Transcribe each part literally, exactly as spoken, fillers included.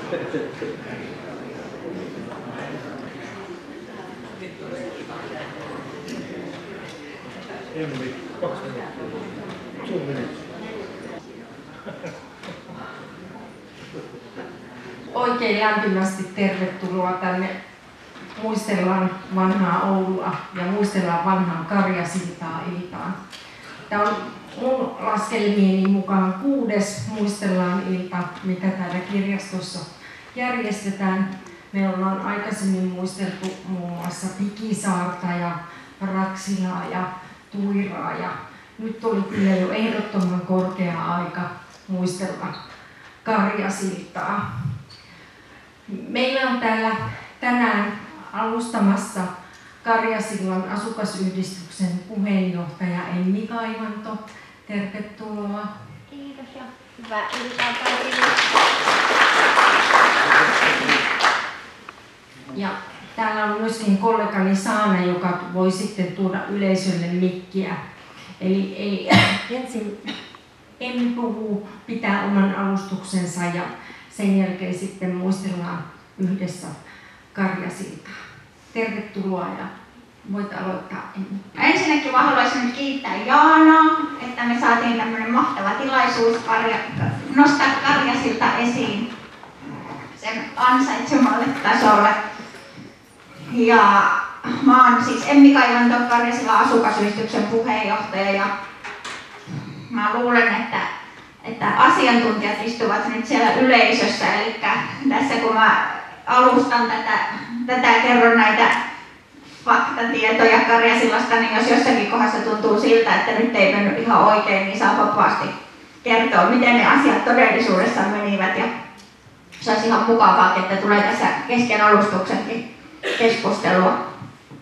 Emmi, kaksi minuuttia. Sun minuuttia. Oikein lämpimästi tervetuloa tänne. Muistellaan vanhaa Oulua ja muistellaan vanhaa Karjasiltaa iltaan. Tämä on mun laskelmieni mukaan kuudes muistellaan ilta, mikä täällä kirjastossa järjestetään. Me ollaan aikaisemmin muisteltu muun muassa Pikisaarta ja Raksilaa ja Tuiraa. Ja nyt oli kyllä jo ehdottoman korkea aika muistella Karjasiltaa. Meillä on täällä tänään alustamassa Karjasillan asukasyhdistyksen puheenjohtaja Emmi Kaivanto. Tervetuloa. Kiitos ja hyvää iltaa kaikille. Ja täällä on myöskin kollegani Saana, joka voi sitten tuoda yleisölle mikkiä. Eli, eli ensin Emmi puhuu, pitää oman alustuksensa ja sen jälkeen sitten muistellaan yhdessä Karjasiltaa. Tervetuloa ja voit aloittaa, Emmi. Ensinnäkin mä haluaisin nyt kiittää Jaanaa, että me saatiin tämmöinen mahtava tilaisuus karja, nostaa Karjasilta esiin sen ansaitsemalle tasolle. Ja mä oon siis Emmi Kaivanto, Karjasillan asukasyhdistyksen puheenjohtaja ja mä luulen, että, että asiantuntijat istuvat nyt siellä yleisössä. Eli tässä kun mä alustan tätä, tätä kerron näitä faktatietoja Karjasillasta, niin jos jossakin kohdassa tuntuu siltä, että nyt ei mennyt ihan oikein, niin saa vapaasti kertoa, miten ne asiat todellisuudessa menivät. Ja se olisi ihan mukavaa, että tulee tässä kesken alustuksenkin keskustelua.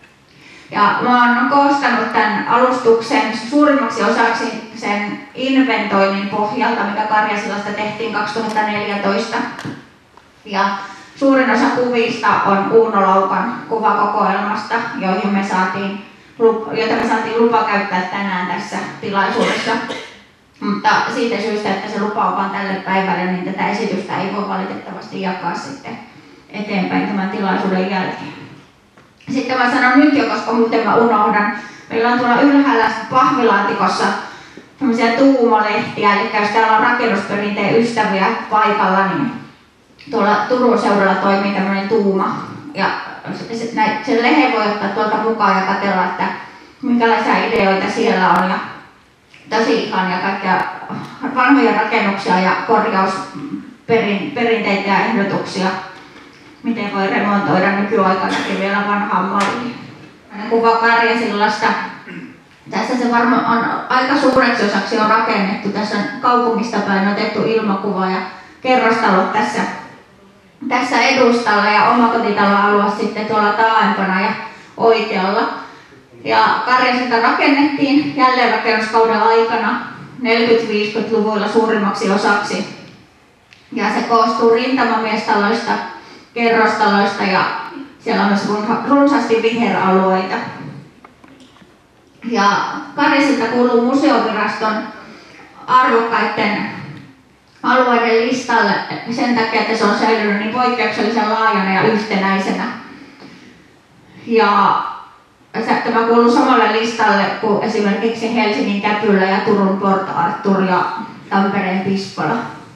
Ja mä oon koostanut tämän alustuksen suurimmaksi osaksi sen inventoinnin pohjalta, mikä Karjasillasta tehtiin kaksituhattaneljätoista. Ja suurin osa kuvista on Uuno Laukan kuvakokoelmasta, joihin me saatiin, joita me saatiin lupa käyttää tänään tässä tilaisuudessa. Mutta siitä syystä, että se lupa on vain tälle päivälle, niin tätä esitystä ei voi valitettavasti jakaa sitten eteenpäin tämän tilaisuuden jälkeen. Sitten mä sanon nyt jo, koska muuten mä unohdan. Meillä on tuolla ylhäällä pahvilaatikossa tämmöisiä tuumalehtiä, eli jos täällä on rakennusperinteen ystäviä paikalla, niin tuolla Turun seudalla toimii tämmöinen tuuma. Ja sen lehden voi ottaa tuolta mukaan ja katsella, että minkälaisia ideoita siellä on. Ja tosi ihania kaikkia vanhoja rakennuksia ja korjausperinteitä ja ehdotuksia, miten voi remontoida nykyaikanakin vielä vanhaan malliin. Kuva Karjasillasta. Tässä se varmaan on aika suureksi osaksi on rakennettu. Tässä on kaupungista päin otettu ilmakuva ja kerrostalot tässä, tässä edustalla ja omakotitalon-alue sitten tuolla taaempana ja oikealla. Ja Karjasilta rakennettiin jälleenrakennuskauden aikana neljäkymmentä-viisikymmentäluvuilla suurimmaksi osaksi. Ja se koostuu rintamamiestaloista, kerrostaloista ja siellä on myös runsaasti viheralueita. Ja Karjasilta kuuluu museoviraston arvokkaiden alueiden listalle sen takia, että se on säilynyt niin poikkeuksellisen laajana ja yhtenäisenä. Ja tämä kuuluu samalle listalle kuin esimerkiksi Helsingin Käpylä ja Turun Port Arthur ja Tampereen Pispala.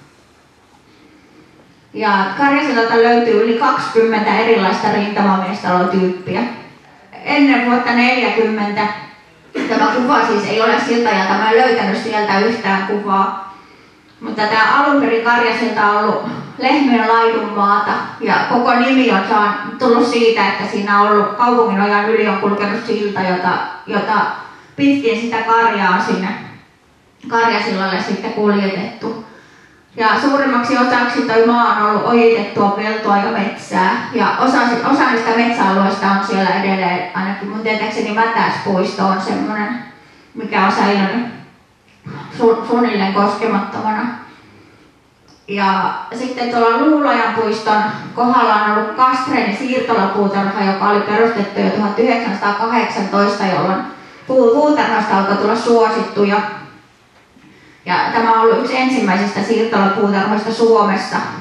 Ja Karjasilta löytyy yli kaksikymmentä erilaista rintamamiestalotyyppiä. Ennen vuotta neljäkymmentä tämä kuva siis ei ole siltä ajalta, mä en löytänyt sieltä yhtään kuvaa. Mutta tämä alun perin Karjasilta on ollut Lehmien laidunmaata ja koko nimi on tullut siitä, että siinä on ollut Kaupunginojan yli on kulkenut silta, jota, jota pitkin sitä karjaa on sinne Karjasillalle sitten kuljetettu. Ja suurimmaksi osaksi toi maa on ollut ojitettua peltoa ja metsää. Ja osa, osa niistä metsäalueista on siellä edelleen, ainakin mun tietääkseni Mätäspuisto on semmoinen, mikä on säilynyt su, suunnilleen koskemattomana. Ja sitten tuolla Luulajan puiston kohdalla on ollut Kastreenin siirtolapuutarha, joka oli perustettu jo tuhatyhdeksänsataakahdeksantoista, jolloin puutarhasta alkoi tulla suosittuja. Ja tämä on ollut yksi ensimmäisistä siirtolapuutarhoista Suomessa.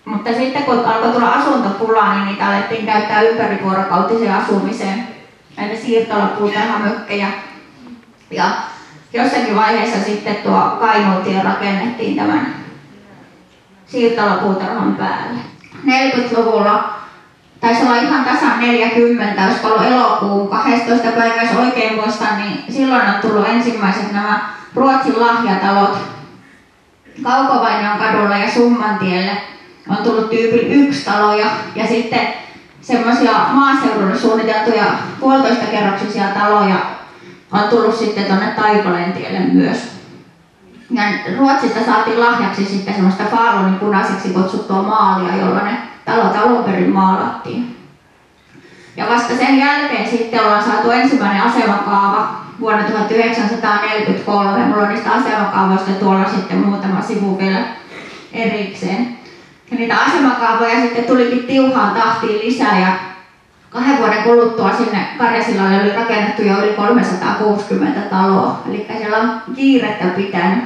Mutta sitten kun alkoi tulla asuntopulaa, niin niitä alettiin käyttää ympärivuorokautiseen asumiseen, näitä siirtolapuutarhamökkejä. Ja jossakin vaiheessa sitten tuo Kainuutie rakennettiin tämän siirtolapuutarhan päälle. neljäkymmentäluvulla taisi olla ihan tasan neljäkymmentä, olisiko ollut elokuun kahdestoista päivä, jos oikein muistan, niin silloin on tullut ensimmäiset nämä Ruotsin lahjatalot Kaukovainion kadulla ja Summantielle. On tullut tyypillä yksi taloja ja sitten semmoisia maaseudulle suunniteltuja puolitoista kerroksisia taloja on tullut sitten tuonne Taipalentielle myös. Ja Ruotsista saatiin lahjaksi sitten semmoista Falunin punaiseksi kutsuttua maalia, jolla ne talot alun perin maalattiin. Ja vasta sen jälkeen sitten ollaan saatu ensimmäinen asemakaava vuonna tuhatyhdeksänsataaneljäkymmentäkolme. Mulla on niistä asemakaavoista tuolla sitten muutama sivu vielä erikseen. Ja niitä asemakaavoja sitten tulikin tiuhaan tahtiin lisää ja kahden vuoden kuluttua sinne Karjasillalle oli rakennettu jo yli kolmesataakuusikymmentä taloa. Eli siellä on kiirettä pitänyt.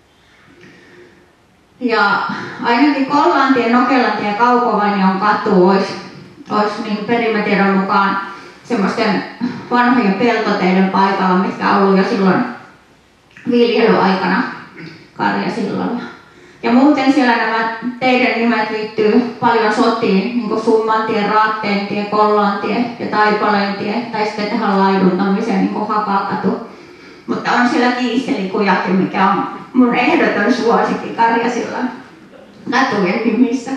Ja ainakin Kollantien, Nokelantien ja Kaukovainion katu olisi, olisi niin perimätiedon mukaan semmoisten vanhojen peltoteiden paikalla, mitkä on ollut jo silloin viljelyaikana Karjasillalla. Ja muuten siellä nämä teidän nimet liittyy paljon sotiin, niin kuin Summantie, Raatteentien, Kollantie ja Taipalentie, tai sitten tähän laiduntamiseen, niin kuin Hakakatu. Mutta on siellä Kiisselikujakin, mikä on mun ehdoton suosikki Karjasillan katujen nimissä.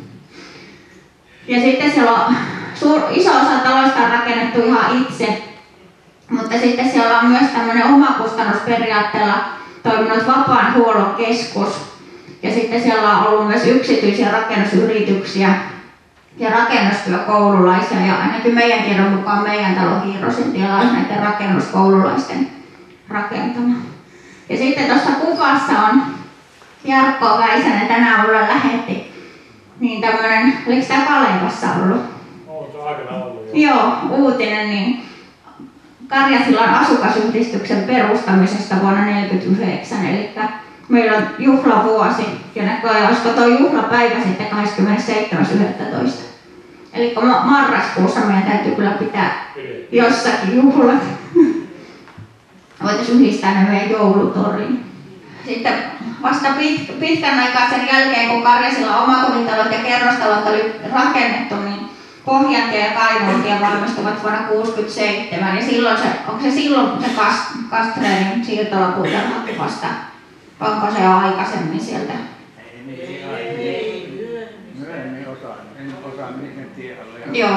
Ja sitten siellä on suur, iso osa taloista on rakennettu ihan itse, mutta sitten siellä on myös tämmöinen omakustannusperiaatteella toiminut vapaan huollon keskus. Ja sitten siellä on ollut myös yksityisiä rakennusyrityksiä ja rakennustyökoululaisia. Ja ainakin meidän tiedon mukaan meidän talo Hiirosentiellä on näiden rakennuskoululaisten rakentama. Ja sitten tuossa kuvassa on Jarkko Väisänen tänään mulle lähetti. Niin tämmönen, oliko tää Kalevassa ollut? On se aikana ollut jo. Joo, uutinen. Niin Karjasillan asukasyhdistyksen perustamisesta vuonna tuhatyhdeksänsataaneljäkymmentäyhdeksän. Eli meillä on juhlavuosi ja näköjään olisiko tuo juhlapäivä sitten kahdeskymmenesseitsemäs yhdestoista. Eli marraskuussa meidän täytyy kyllä pitää jossakin juhlat. Voitaisiin yhdistää ne meidän joulutoriin. Sitten vasta pit, pitkän aikaa sen jälkeen, kun Karjasillan omakotitalot ja kerrostalot oli rakennettu, niin Pohjantie ja Kainuutie valmistuvat vuonna tuhatyhdeksänsataakuusikymmentäseitsemän. Ja silloin se, onko se silloin se Kastreenin siirtolapuutarha vasta? Onko se jo aikaisemmin sieltä? Ei, niin, ei, myöhemmin osaan. En osaa miten tiedolle. Joo.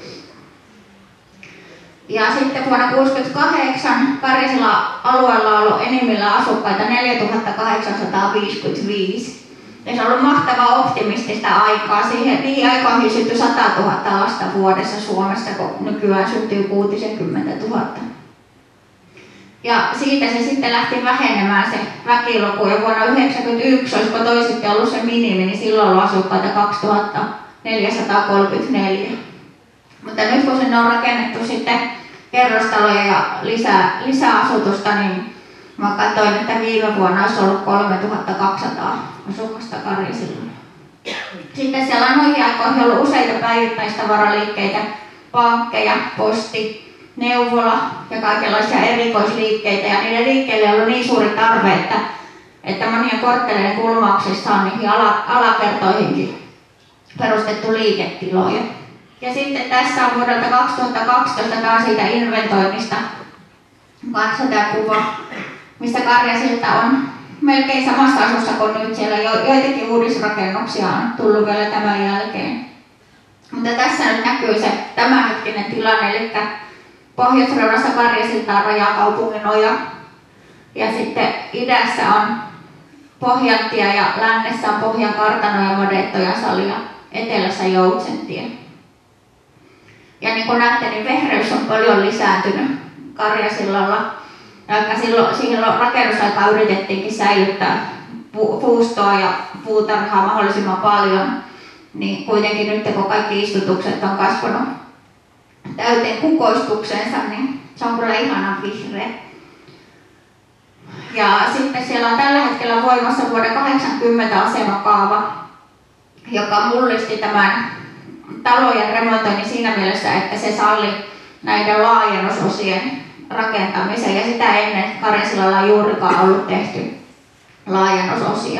Ja sitten vuonna tuhatyhdeksänsataakahdeksan Karjasillan alueella on ollut enimmillään asukkaita neljätuhattakahdeksansataaviisikymmentäviisi. Ja se on ollut mahtavaa optimistista aikaa. Siihen, niihin aikoihin syntyi satatuhatta lasta vuodessa Suomessa, kun nykyään syntyy kuusikymmentätuhatta. Ja siitä se sitten lähti vähenemään se väkiluku. Ja vuonna yhdeksänkymmentäyksi, olisiko toi sitten ollut se minimi, niin silloin on asukkaita kaksituhattaneljäsataakolmekymmentäneljä. Mutta nyt kun sinne on rakennettu sitten kerrostaloja ja lisää, lisäasutusta, niin mä katsoin, että viime vuonna olisi ollut kolmetuhattakaksisataa asukasta Karjasillalla. Sitten siellä on noihin aikoihin ollut useita päivittäistavaraliikkeitä, pankkeja, posti, neuvola ja kaikenlaisia erikoisliikkeitä. Ja niille liikkeille on ollut niin suuri tarve, että, että monien kortteleiden kulmauksissa on niihin ala, alakertoihinkin perustettu liiketiloja. Ja sitten tässä on vuodelta kaksituhattakaksitoista taas siitä inventoinnista kanssa tämä kuva, missä Karjasilta on melkein samassa asussa kuin nyt. Siellä jo, joitakin uudisrakennuksia on tullut vielä tämän jälkeen. Mutta tässä nyt näkyy se tämänhetkinen tilanne, eli pohjoisreunassa Karjasilta on rajakaupungin oja. Ja sitten idässä on Pohjantie ja lännessä on Pohjankartano ja Madettojansali ja etelässä Joutsentie. Ja niin kuin näette, niin vehreys on paljon lisääntynyt Karjasillalla. Ja silloin, silloin rakennusaikaa yritettiinkin säilyttää pu, puustoa ja puutarhaa mahdollisimman paljon. Niin kuitenkin nyt kun kaikki istutukset on kasvanut täyteen kukoistukseensa, niin se on kyllä ihanan vihreä. Ja sitten siellä on tällä hetkellä voimassa vuoden kahdeksankymmentä asemakaava. joka mullisti tämän talojen remontoinnin siinä mielessä, että se salli näiden laajennusosien rakentamisen, ja sitä ennen Karjasilalla ei juurikaan ollut tehty laajennusosia.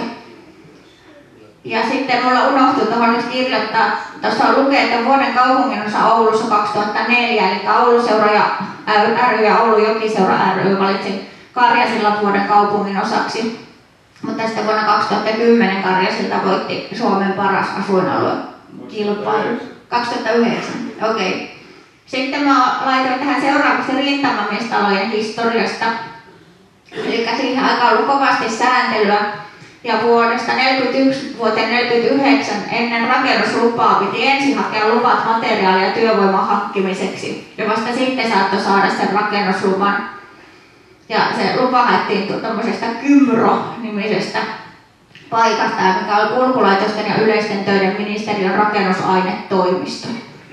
Ja sitten mulla unohtui tuohon nyt kirjoittaa, tuossa lukee, että vuoden kaupunginosa Oulussa kaksituhattaneljä, eli Ouluseura ja ry ja Oulun Jokiseura ry valitsi Karjasillan vuoden kaupungin osaksi. Mutta sitten vuonna kaksituhattakymmenen Karjasilta voitti Suomen paras asuinalue kilpailu. kaksituhattayhdeksän, okei. Okay. Sitten mä laitoin tähän seuraavaksi rintamamiestalojen historiasta. Eli siihen aikaan ollut kovasti sääntelyä. Ja vuodesta neljäkymmentäyksi vuoteen neljäkymmentäyhdeksän ennen rakennuslupaa piti ensin hakea luvat materiaali- ja työvoiman hankkimiseksi. Ja vasta sitten saattoi saada sen rakennusluvan. Ja se lupa haettiin tuommoisesta Kymro-nimisestä paikasta, mikä oli kulkulaitosten ja yleisten töiden ministeriön rakennusainetoimisto.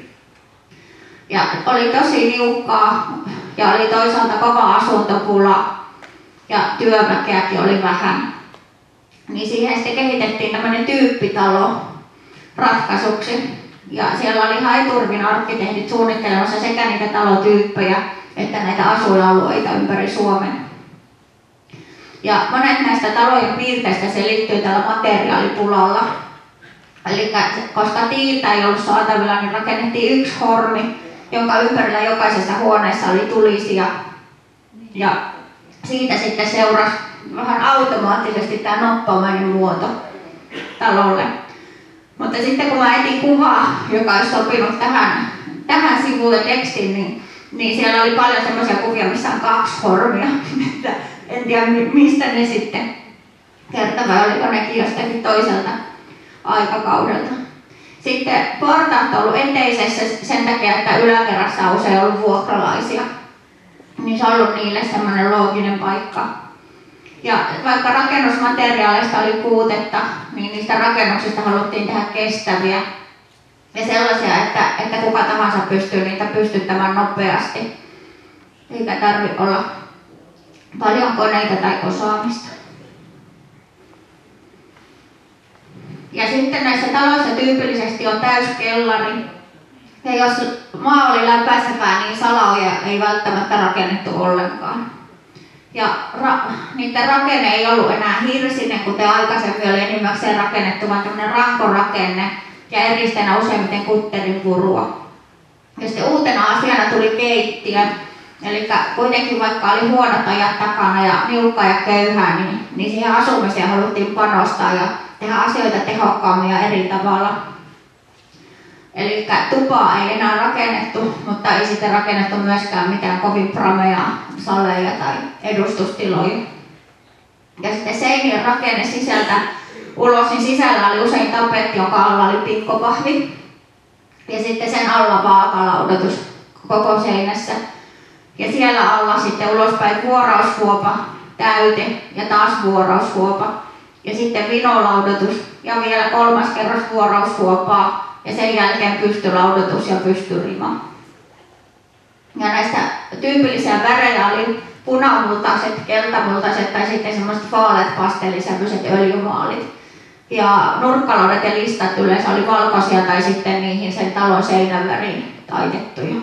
Ja oli tosi niukkaa ja oli toisaalta kova asuntopula ja työväkeäkin oli vähän. Niin siihen sitten kehitettiin tämmöinen tyyppitalo ratkaisuksi. Ja siellä oli Haiturvin arkkitehdit suunnittelemassa sekä niitä talotyyppejä että näitä asuinalueita ympäri Suomen. Ja monet näistä talojen piirteistä selittyy tällä materiaalipulalla. Eli koska tiiltä ei ollut saatavilla, niin rakennettiin yksi hormi, jonka ympärillä jokaisessa huoneessa oli tulisia. Ja siitä sitten seurasi vähän automaattisesti tämä noppamainen muoto talolle. Mutta sitten kun mä etin kuvaa, joka olisi sopinut tähän, tähän sivuun ja tekstiin, niin, niin siellä oli paljon semmoisia kuvia, missä on kaksi hormia. En tiedä mistä ne sitten kertoo, vai oliko nekin jostakin toiselta aikakaudelta. Sitten portaat on ollut eteisessä sen takia, että yläkerrassa on usein ollut vuokralaisia. Niin se on ollut niille semmoinen looginen paikka. Ja vaikka rakennusmateriaaleista oli puutetta, niin niistä rakennuksista haluttiin tehdä kestäviä ja sellaisia, että, että kuka tahansa pystyy niitä pystyttämään nopeasti. Eikä tarvitse olla paljon koneita tai osaamista. Ja sitten näissä taloissa tyypillisesti on täyskellari. Ja jos maa oli läpäisevää, niin salaoja ei välttämättä rakennettu ollenkaan. Ja ra- niiden rakenne ei ollut enää hirsinen, kuten aikaisemmin oli enimmäkseen rakennettu, vaan tämmöinen rankorakenne ja eristenä useimmiten kutterin purua. Ja sitten uutena asiana tuli keittiö. Eli kuitenkin vaikka oli huonot ajat takana ja niukkaa ja köyhää, niin, niin siihen asumiseen haluttiin panostaa ja tehdä asioita tehokkaammin ja eri tavalla. Eli tupaa ei enää rakennettu, mutta ei sitten rakennettu myöskään mitään kovin prameja saleja tai edustustiloja. Ja sitten seinien rakenne sisältä ulos, niin sisällä oli usein tapetti, jonka alla oli pikkopahvi. Ja sitten sen alla vaakalaudotus koko seinässä. Ja siellä alla sitten ulospäin vuoraushuopa, täyte ja taas vuoraushuopa. Ja sitten vinolaudotus ja vielä kolmas kerros vuoraushuopaa. Ja sen jälkeen pystylaudotus ja pystyrima. Ja näistä tyypillisiä värejä oli punamultaiset, keltamultaiset tai sitten semmoiset vaaleat pastellisävyiset öljymaalit. Ja nurkkalaudat ja listat yleensä oli valkoisia tai sitten niihin sen talon seinän väriin taitettuja.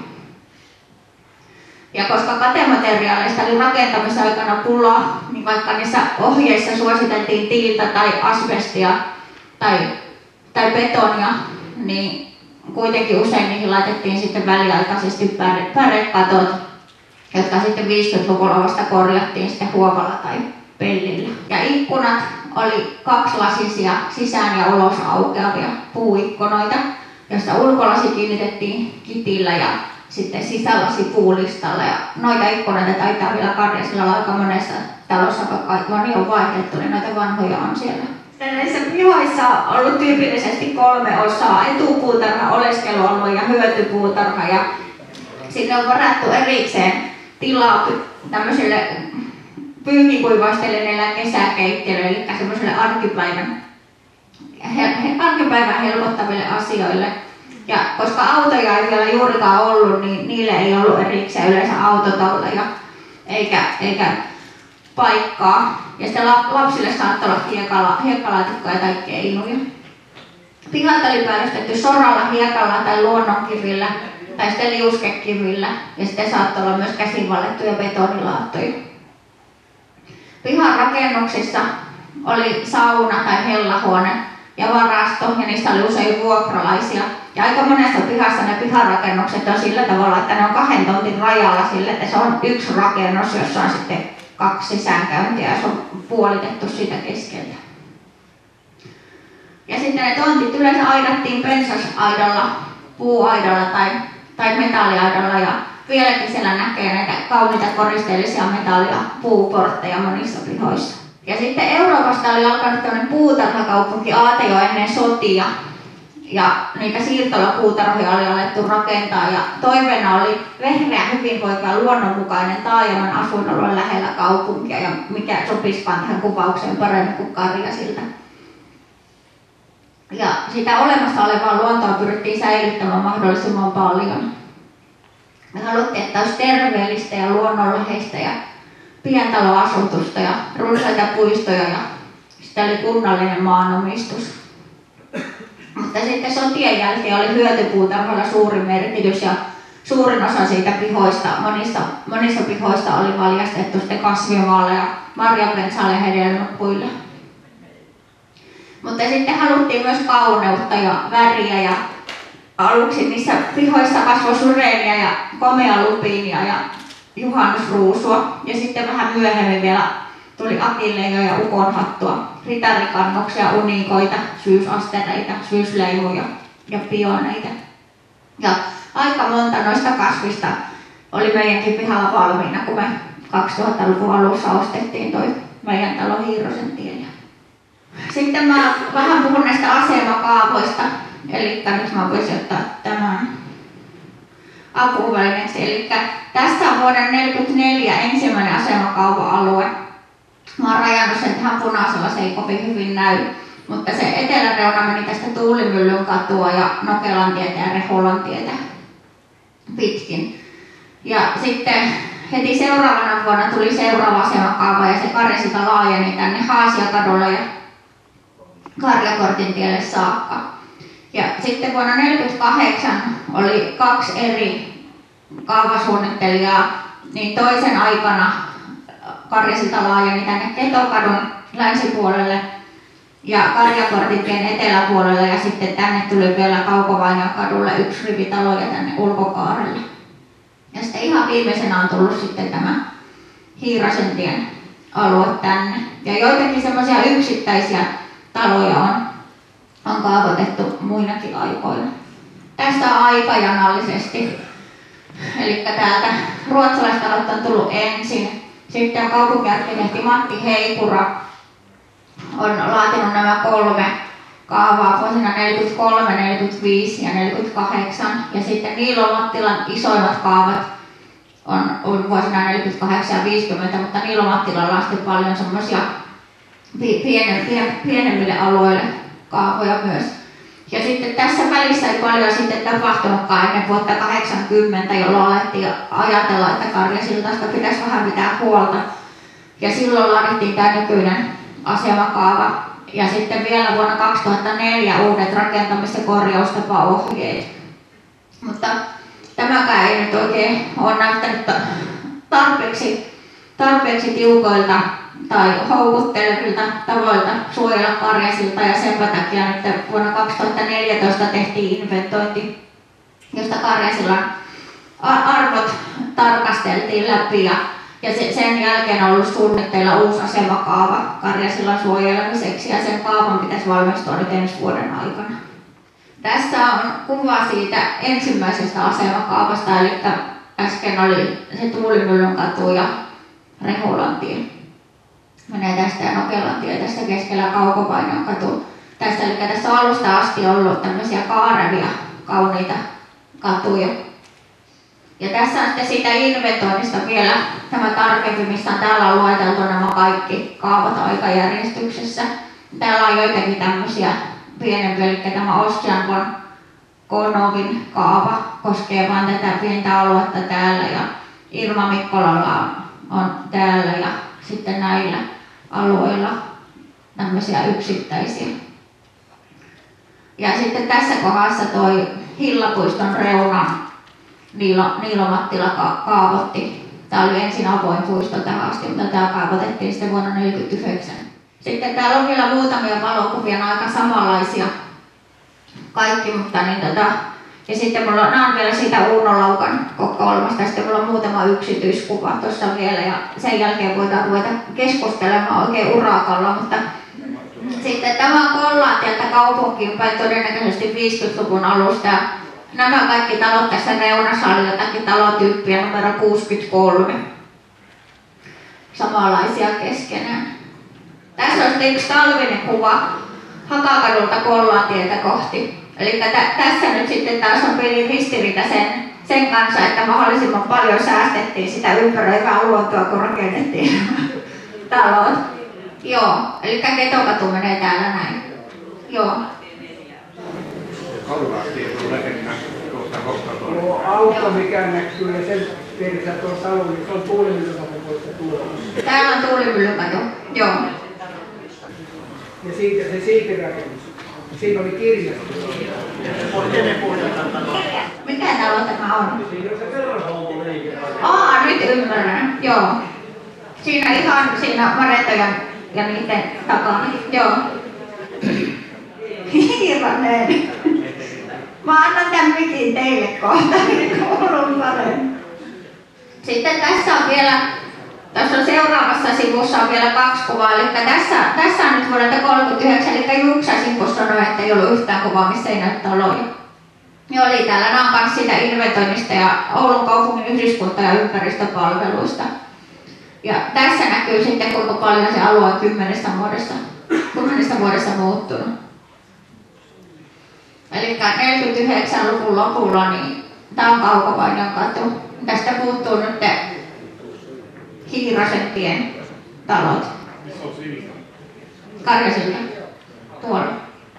Ja koska katemateriaaleista oli rakentamisaikana pula, niin vaikka niissä ohjeissa suositeltiin tiiltä tai asbestia tai, tai betonia, niin kuitenkin usein niihin laitettiin sitten väliaikaisesti päre, pärekatot, jotka sitten viisikymmentäluvulla vasta korjattiin sitten huovalla tai pellillä. Ja ikkunat oli kaksilasisia sisään ja ulos aukeavia puuikkunoita, joista ulkolasi kiinnitettiin kitillä ja sitten sisälasi puulistalla. Ja noita ikkunoita taitaa vielä Karjasilalla aika monessa talossa, vaikka moni on vaihdettu, niin noita vanhoja on siellä. Näissä pihoissa on ollut tyypillisesti kolme osaa, etupuutarha, oleskelualue ja hyötypuutarha. Ja sinne on varattu erikseen tilaa tämmöisille pyyhkikuivastelineille ja kesäkeittiöille, eli semmoiselle arkipäivän, arkipäivän helpottaville asioille. Ja koska autoja ei vielä juurikaan ollut, niin niille ei ollut erikseen yleensä autotalleja eikä, eikä paikkaa. Ja sitten lapsille saattoi olla hiekkala, hiekkalaatikkoja tai keinuja. Pihat oli päällystetty soralla, hiekalla tai luonnonkivillä tai sitten liuskekivillä ja sitten saattoi olla myös käsinvallettuja betonilaattoja. Pihan rakennuksissa oli sauna tai hellahuone ja varasto ja niissä oli usein vuokralaisia. Ja aika monessa pihassa ne piharakennukset on sillä tavalla, että ne on kahden tontin rajalla sille, että se on yksi rakennus, jossa on sitten kaksi sisäänkäyntiä ja se on puolitettu siitä keskeltä. Ja sitten ne tontit yleensä aidattiin pensasaidalla, puuaidalla tai, tai metalliaidalla ja vieläkin siellä näkee näitä kauniita koristeellisia metalli- ja puuportteja monissa pihoissa. Ja sitten Euroopasta oli alkanut tämmöinen puutarhakaupunki aate jo ennen sotia. Ja niitä siirtolapuutarhoja oli alettu rakentaa ja toiveena oli vehreä, hyvinvoiva, luonnonmukainen taajaman asuinalue lähellä kaupunkia ja mikä sopiskaan tähän kuvaukseen paremmin kuin Karjasilta. Ja sitä olemassa olevaa luontoa pyrittiin säilyttämään mahdollisimman paljon. Me haluttiin, että olisi terveellistä ja luonnonläheistä ja pientaloasutusta ja runsaita puistoja ja sitten oli kunnallinen maanomistus. Mutta sitten sotien jälkeen oli hyötypuutarhoilla suuri merkitys ja suurin osa siitä pihoista, monissa, monissa pihoista oli valjastettu sitten kasvimaalle ja marjapensaille ja hedelmäpuille. Mutta sitten haluttiin myös kauneutta ja väriä ja aluksi niissä pihoissa kasvoi sureenia ja komealupiinia ja juhannusruusua ja sitten vähän myöhemmin vielä tuli akilleja ja ukonhattua, ritarikannoksia, unikoita, syysastereita, syysleimuja ja pioneita. Ja aika monta noista kasvista oli meidänkin pihalla valmiina, kun me kaksituhattaluvun alussa ostettiin toi meidän talo Hiirosen tielle. Sitten mä vähän puhun näistä asemakaavoista, eli nyt mä voisin ottaa tämän apuvälineeksi. Eli tässä on vuoden tuhatyhdeksänsataaneljäkymmentäneljä ensimmäinen asemakaava-alue. Mä oon rajannut sen tähän punaisella, se ei kovin hyvin näy, mutta se eteläreuna meni tästä Tuulimyllyn katua ja Nokelantietä ja Reholantietä pitkin. Ja sitten heti seuraavana vuonna tuli seuraava asemakaava ja se Karjasilta laajeni tänne Haasiakadulle ja Karjakortin tielle saakka. Ja sitten vuonna tuhatyhdeksänsataaneljäkymmentäkahdeksan oli kaksi eri kaavasuunnittelijaa, niin toisen aikana Karjasilta laajeni tänne Ketokadun länsipuolelle ja Karjakortintien eteläpuolelle ja sitten tänne tuli vielä Kaukovainion kadulle yksi rivitalo ja tänne ulkokaarelle. Ja sitten ihan viimeisenä on tullut sitten tämä Hiirasentien alue tänne. Ja joitakin semmoisia yksittäisiä taloja on, on kaavoitettu muinakin aikoina. Tästä aikajanallisesti. Eli täältä ruotsalaistalot on tullut ensin. Sitten kaupunkiarkkitehti Matti Heikura on laatinut nämä kolme kaavaa vuosina neljäkymmentäkolme, neljäkymmentäviisi ja neljäkymmentäkahdeksan. Ja sitten Niilo Mattilan isoimmat kaavat on, on vuosina neljäkymmentäkahdeksan ja viisikymmentä, mutta Niilo Mattilalla on sitten paljon semmoisia pienen, pien, pienemmille alueille kaavoja myös. Ja sitten tässä välissä ei paljon sitten tapahtunutkaan ennen vuotta kahdeksankymmentä, jolloin alettiin ajatella, että Karjasiltasta pitäisi vähän pitää huolta. Ja silloin laadittiin tämä nykyinen asemakaava. Ja sitten vielä vuonna kaksituhattaneljä uudet rakentamis- ja korjaustapaohjeet. Mutta tämäkään ei nyt oikein ole näyttänyt tarpeeksi, tarpeeksi tiukoilta tai houkuttelevilta tavoilta suojella Karjasilta ja sen takia nyt vuonna kaksituhattaneljätoista tehtiin inventointi, josta Karjasillan arvot tarkasteltiin läpi ja, ja se, sen jälkeen on ollut suunnitteilla uusi asemakaava Karjasillan suojelemiseksi ja sen kaavan pitäisi valmistua nyt ensi vuoden aikana. Tässä on kuva siitä ensimmäisestä asemakaavasta, eli äsken oli se Tuulimyllyn katu ja Reholantie. Menee tästä ja Nokelantie tästä keskellä Kaukovainion katu. Tässä, eli tässä on alusta asti ollut tämmöisiä kaarevia, kauniita katuja. Ja tässä on sitten siitä inventoinnista vielä tämä tarkempi, missä on täällä on lueteltu nämä kaikki kaavat aikajärjestyksessä. Täällä on joitakin tämmöisiä pienempiä, eli tämä Ossiankon Konovin kaava koskee vain tätä pientä aluetta täällä ja Irma Mikkolalla on, on täällä ja sitten näillä alueilla tämmöisiä yksittäisiä. Ja sitten tässä kohdassa toi Hillapuiston reuna Niilo, Niilo Mattila ka- kaavoitti. Tämä oli ensin avoin puisto tähän asti, mutta tämä kaavoitettiin sitten vuonna tuhatyhdeksänsataaneljäkymmentäyhdeksän. Sitten täällä on vielä muutamia valokuvia, aika samanlaisia kaikki, mutta niin tota, ja sitten mulla on, nämä on vielä siitä Uno Laukan kokoelmasta, sitten mulla on muutama yksityiskuva tuossa vielä ja sen jälkeen voidaan ruveta keskustelemaan oikein urakalla, mutta sitten tämä on Kollaatieltä kaupunkiin päin todennäköisesti viisikymmentäluvun alusta. Ja nämä kaikki talot tässä reunassa oli jotakin talotyyppiä numero kuusikymmentäkolme. Samanlaisia keskenään. Tässä on yksi talvinen kuva Hakakadulta Kollaatieltä kohti. Eli tä- tässä nyt sitten taas on pieni ristiriita sen, sen kanssa, että mahdollisimman paljon säästettiin sitä ympäröivää luontoa, kun rakennettiin talot. Joo, eli Ketokatu menee täällä näin. Joo. Tuo auto, mikä näkyy ja sen piirissä tuo talo, niin se on tuulimyllykato tuolla. Täällä on tuulimyllykato, joo. Ja siitä, se siipirakennus. Siinä oli kirjasto. Mikä talo tämä on? Siinä on se terrahommoliike. Aa, nyt ymmärrän, joo. Siinä ihan siinä Maretojan ja niiden takana, joo. Hirveän. Mä annan tämän mikin teille kohta, niin kuulun paremmin. Sitten tässä on vielä, tässä on seuraavassa sivussa on vielä kaksi kuvaa, eli tässä, tässä on nyt vuodelta kolmekymmentäyhdeksän, eli Juksasin kun sanoi, että ei ollut yhtään kuvaa, missä ei näy taloja. Ne oli täällä, nämä on myös siitä inventoinnista ja Oulun kaupungin yhdyskunta- ja ympäristöpalveluista. Ja tässä näkyy sitten, kuinka paljon se alue on kymmenessä vuodessa, kymmenessä vuodessa muuttunut. Eli neljäkymmentäyhdeksän-luvun lopulla niin tämä on Kaukovainion katu. Tästä puuttuu nyt Hiirasen tien talot. Missä on silta? Karjasilta. Tuolla.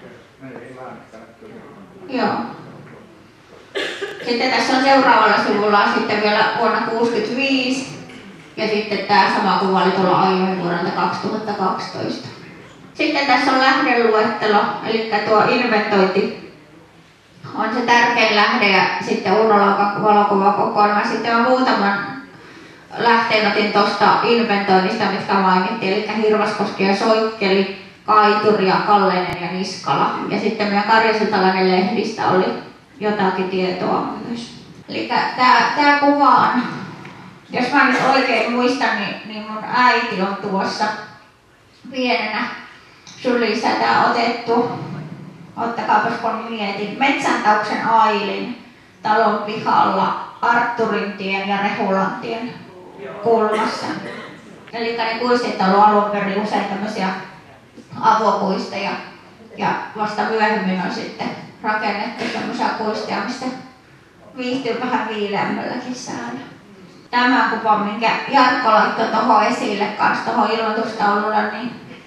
Joo. Sitten tässä on seuraavalla sivulla sitten vielä vuonna tuhatyhdeksänsataakuusikymmentäviisi. Ja sitten tämä sama kuva oli tuolla aiemmin vuodelta kaksituhattakaksitoista. Sitten tässä on lähdeluettelo, eli tuo inventointi on se tärkein lähde ja sitten Uno Laukan valokuvakokoelma. Sitten on muutaman lähteen otin tuosta inventoinnista, mitkä mainittiin, eli Hirvaskoski ja Soikkeli, Kaituri ja Kalleinen ja Niskala. Ja sitten meidän Karjasiltalainen lehdistä oli jotakin tietoa myös. Eli tämä kuva on, jos mä nyt oikein muistan, niin, niin mun äiti on tuossa pienenä sylissä tää otettu. Ottakaapas kun mietin. Metsäntauksen Ailin talon pihalla Artturintien ja Rehulantien kulmassa. Eli ne kuistit on ollut alun perin usein tämmöisiä avokuisteja. Ja vasta myöhemmin on sitten rakennettu tämmöisiä kuisteja, mistä viihtyy vähän viileämmälläkin säällä. Tämä kuva, minkä Jarkko laittoi tuohon esille kanssa tuohon ilmoitustaululla, niin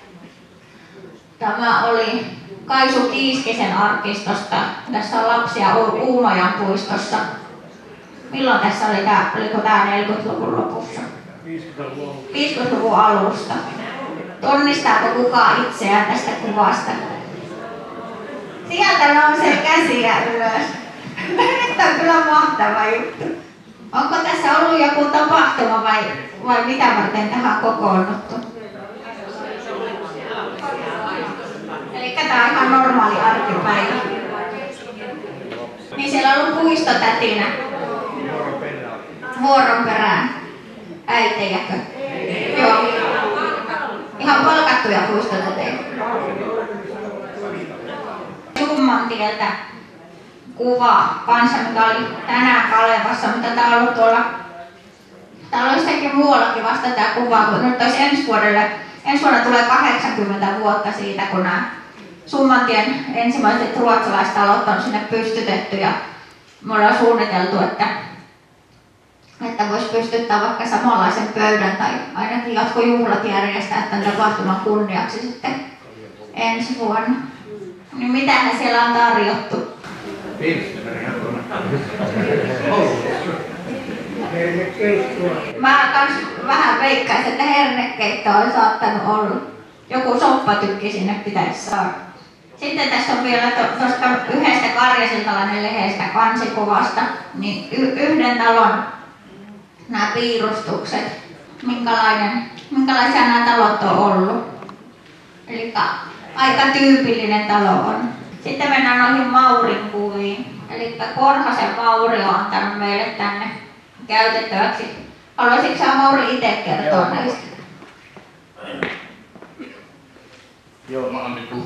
tämä oli Kaisu Kiiskisen arkistosta. Tässä on lapsia Uumajan puistossa. Milloin tässä oli tämä, oliko tämä neljäkymmentäluvun lopussa? viisikymmentäluvun alusta. Tunnistaako kukaan itseään tästä kuvasta? Sieltä nousee käsiä ylös. Nyt on kyllä mahtava juttu. Onko tässä ollut joku tapahtuma vai, vai mitä varten tähän kokoonnuttu? Eli tämä on ihan normaali arkipäivä. Niin siellä on ollut puistotätinä. Vuoron perään. Äitejäkö? Joo. Ihan palkattuja puistotätejä. Summantieltä kuva kanssa, mikä oli tänään Kalevassa, mutta tämä on ollut tuolla, täällä on jossakin muuallakin vasta tämä kuva, kun nyt olisi ensi vuodelle, ensi vuonna tulee kahdeksankymmentä vuotta siitä, kun nämä Summantien ensimmäiset ruotsalaistalot on sinne pystytetty ja me ollaan suunniteltu, että, että voisi pystyttää vaikka samanlaisen pöydän tai ainakin jotkut juhlat järjestää tämän tapahtuman kunniaksi sitten ensi vuonna. Niin mitähän siellä on tarjottu? Mä kans vähän veikkaisin, että hernekeitto on saattanut olla. Joku soppatykki sinne pitäisi saada. Sitten tässä on vielä tuosta yhdestä Karjasiltalainen lehdestä kansikuvasta, niin y- yhden talon nämä piirustukset, minkälainen, minkälaisia nämä talot on ollut. Eli aika tyypillinen talo on. Sitten mennään noihin Maurin kuviin. Eli Korhosen Mauri on antanut meille tänne käytettäväksi. Haluaisitko sinä Mauri itse kertoa näistä? Joo, mä oon niinku...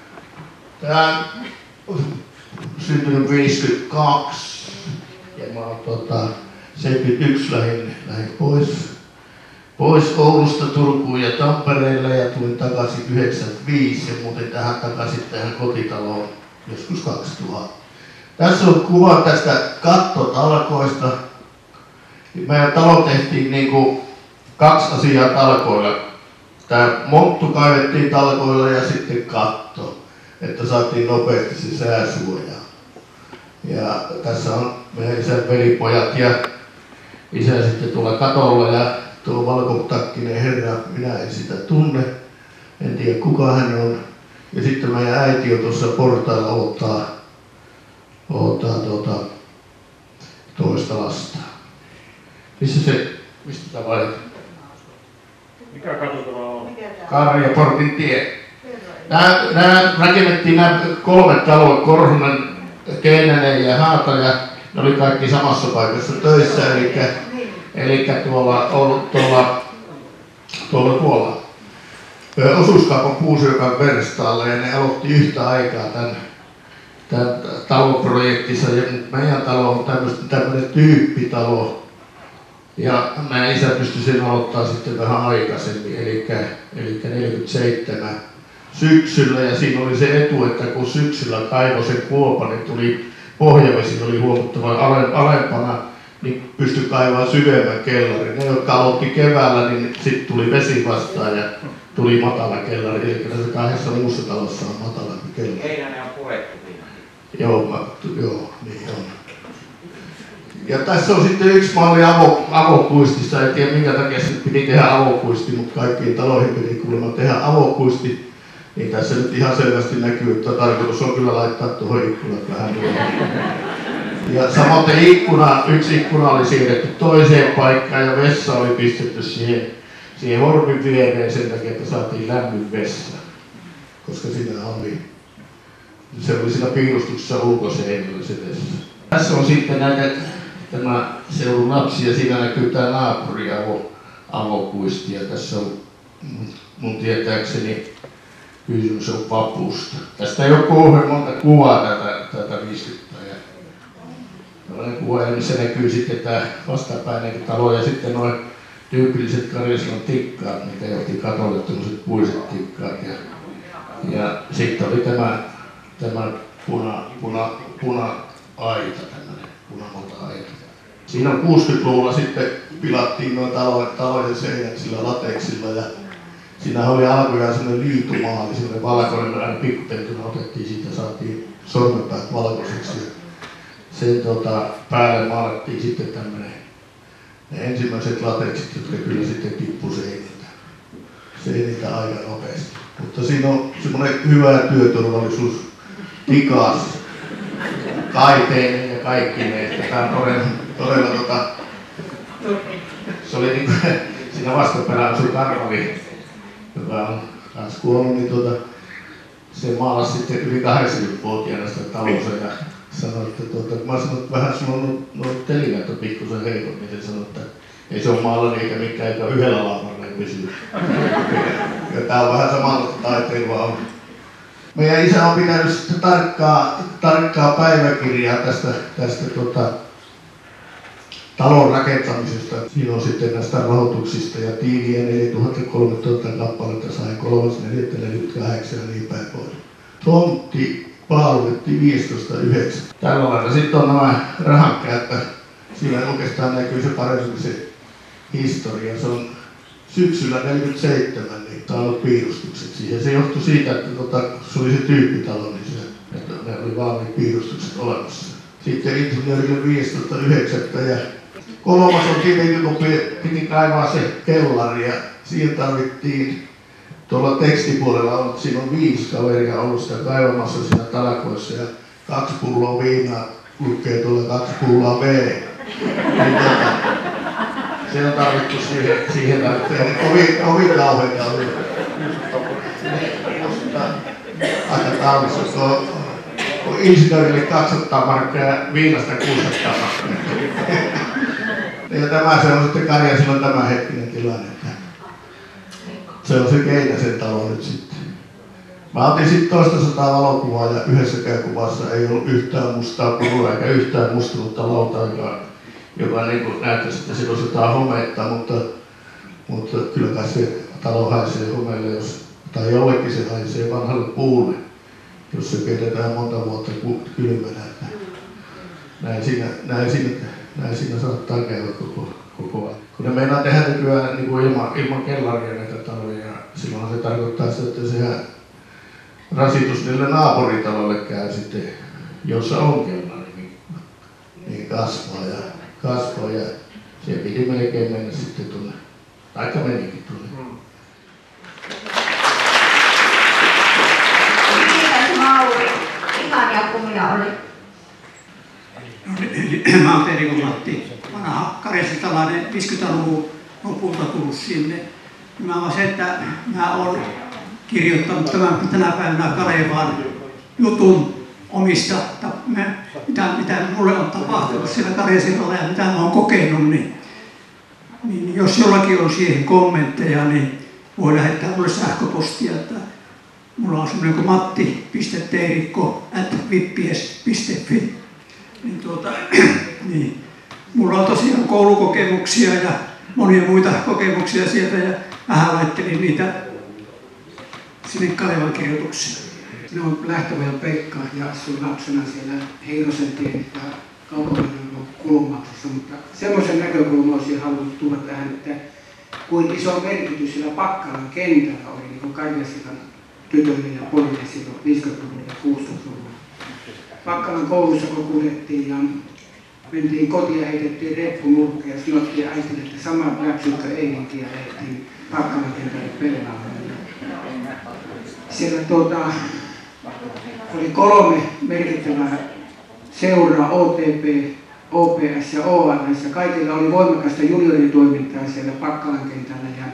Tää on syntynyt viisikymmentäkaksi ja mä oon tota seitsemänkymmentäyksi lähdin, lähdin pois, pois Oulusta Turkuun ja Tampereelle ja tulin takaisin yhdeksänkymmentäviisi ja muutin tähän takaisin tähän kotitaloon joskus kaksituhatta. Tässä on kuva tästä kattotalkoista. Meidän talo tehtiin niinku kaksi asiaa talkoilla. Tää monttu kaivettiin talkoilla ja sitten katto, että saatiin nopeasti se sääsuojaa. Ja tässä on meidän isän velipojat ja isä sitten tuolla katolla ja tuo valkotakkinen herra, minä en sitä tunne, en tiedä kuka hän on. Ja sitten meidän äiti on tuossa portailla odottaa, odottaa tuota, toista lasta. Missä se, mistä tämä valitaan? Mikä katutalo on? Karjaportin tie. Nämä, nämä rakennettiin nämä kolme taloa, Korhonen, Keinänen ja Haata, ja ne oli kaikki samassa paikassa töissä, eli, eli tuolla, tuolla, tuolla, tuolla. Osuuskaupan Puusyökan verstaalla, ja ne aloitti yhtä aikaa tämän, tämän taloprojektinsa, ja meidän talo on tämmöinen tyyppitalo. Ja meidän isä pystyi sen aloittaa sitten vähän aikaisemmin, eli, eli neljäkymmentäseitsemän syksyllä. Ja siinä oli se etu, että kun syksyllä kaivoi sen kuopan, niin tuli pohjavesi oli huomattavan alempana, niin pystyi kaivamaan syvemmän kellarin. Ne, jotka aloitti keväällä, niin sitten tuli vesi vastaan ja tuli matala kellari. Eli tässä kahdessa muussa talossa on matalampi kellari. Heinänen on purettu siinä. Joo, mä, joo, niin on. Ja tässä on sitten yksi malli avo, avopuistissa, en tiedä minkä takia se piti tehdä avopuisti, mutta kaikkiin taloihin piti kuulemma tehdä avopuisti. Niin tässä nyt ihan selvästi näkyy, että tarkoitus on kyllä laittaa tuohon ikkunat vähän tuohon. Ja samoin ikkuna, yksi ikkuna oli siirretty toiseen paikkaan ja vessa oli pistetty siihen, siihen hormin viereen sen takia, että saatiin lämmin vessa. Koska siinä oli, se oli siinä piirustuksessa ulkoseinällä se vessa. Tässä on sitten näitä tämä seudun lapsi ja siinä näkyy tämä naapuri avo, avopuisti ja tässä on mun tietääkseni kysymys on vapusta. Tästä ei ole kauhean monta kuvaa tätä, tätä viisikymmentä. Tällainen kuva, missä näkyy sitten tämä vastapäinen talo ja sitten noin tyypilliset Karjasillan tikkaat, mitä johti katolle tämmöiset puiset tikkaat. Ja, ja sitten oli tämä, tämä puna, puna, puna-aita, tämmöinen punamulta-aita. Siinä on kuusikymmentäluvulla sitten pilattiin nuo talojen, talojen seinät sillä lateksilla ja siinä oli alkujaan semmoinen liitumaali, semmoinen valkoinen, aina pikkupentuna otettiin siitä ja saatiin sormenpäät valkoiseksi. Sen tota, päälle maalattiin sitten tämmöinen ne ensimmäiset lateksit, jotka kyllä sitten tippui seiniltä. Seiniltä aika nopeasti. Mutta siinä on semmoinen hyvä työturvallisuus, tikas, kaiteinen ja kaikki ne, että tämä on todella, todella tota, se oli niin kuin, siinä vastaperään asui Karvali, joka on taas kuollut, niin tuota, se maalasi sitten yli kahdeksankymmentävuotiaana sitä talossa ja sanoi, että tuota, mä sanoin, että vähän sulla on nuo telineet on pikkusen heikot, niin se sanoi, että ei se ole maalannut eikä mikään, eikä yhdellä laamalla pysyy. Ja tää on vähän samanlaista taiteilua on. Meidän isä on pitänyt sitten tarkkaa, tarkkaa päiväkirjaa tästä, tästä tota, talon rakentamisesta. Siinä on sitten näistä rahoituksista ja tiiliä neljätuhatta kolmetuhatta kappaletta sai kolmas neljättä neljäkymmentäkahdeksan ja niin päin pois. Tontti paalutettiin viisitoista yhdeksän. Tällä lailla sitten on nämä rahankäyttö. Siinä oikeastaan näkyy se paremmin se historia. Se on syksyllä neljäkymmentäseitsemän niin saanut piirustukset siihen. Se johtui siitä, että tota, se oli se tyyppitalo, niin se, että ne oli valmiit piirustukset olemassa. Sitten insinöörille viisitoista yhdeksän ja kolmas on tietenkin, kun piti kaivaa se kellari ja siihen tarvittiin tuolla tekstipuolella on, siinä on viisi kaveria ollut sitä kaivamassa siinä talakoissa ja kaksi pulloa viinaa lukee tuolla kaksi pulloa V. Niin, tota, se on tarvittu siihen, siihen tarvitteen. Kovin, kovin kauheita oli. Aika taulussa, kun, kun insinöörille kaksisataa markkaa ja viinasta kuusisataa markkaa. Ja tämä se on sitten Karjasilla tämänhetkinen tilanne. Se on se Keinäsen talo nyt sitten. Mä otin sitten toista sataa valokuvaa ja yhdessäkään kuvassa ei ollut yhtään mustaa pulloa eikä yhtään mustunutta lautaa, joka, joka niin kuin näyttäisi, että siinä on jotain homeita, mutta, mutta kyllä kai se talo haisee homeille, jos, tai jollekin se haisee vanhalle puulle, jos se pidetään monta vuotta kylmänä. Näin siinä, näin siinä, näin siinä saattaa käydä koko, koko ajan. Kun ne meinaa tehdä nykyään niin kuin ilman, ilman kellaria näitä taloja, silloin se tarkoittaa sitä, että sehän rasitus niille naapuritalolle käy sitten, jossa on kellari, niin, niin kasvaa ja kasvaa ja se piti melkein mennä sitten tuonne, taikka menikin tuonne. Kiitos Mauri. Ihania kuvia oli. Mä oon Terikon Matti, vanha karjasitalainen viisikymmentäluvun lopulta tullut sinne. Mä vaan se, että mä oon kirjoittanut tämän tänä päivänä Kalevaan jutun omista, mitä, mitä mulle on tapahtunut siellä Karjasilalla ja mitä mä oon kokenut, niin, niin jos jollakin on siihen kommentteja, niin voi lähettää mulle sähköpostia, että mulla on semmoinen kuin matti piste teirikko ät vippies piste fi. Niin tuota, niin. Mulla on tosiaan koulukokemuksia ja monia muita kokemuksia sieltä ja vähän laittelin niitä sinne Kalevan kirjoituksiin. Minä olen Lähtöväjän Pekka ja asuin lapsena siellä Heirosentien ja Kaukovenäjän kulmaksessa, mutta semmoisen näkökulman olisin halunnut tuoda tähän, että kuin iso merkitys sillä Pakkalan kentällä oli niin kuin Karjasilan tytöille ja pojille silloin viisikymmentäluvulla ja kuusikymmentäluvulla. Pakkalan koulussa kun kuljettiin ja mentiin kotiin ja heitettiin reppunurkkeja ja sanottiin äitille, että sama läksytkö eilenkin ja lähdettiin Pakkalan kentälle pelaamaan. Siellä tuota, oli kolme merkittävää seuraa, O T P, O P S ja O L S. Kaikilla oli voimakasta junioritoimintaa siellä Pakkalan kentällä. Ja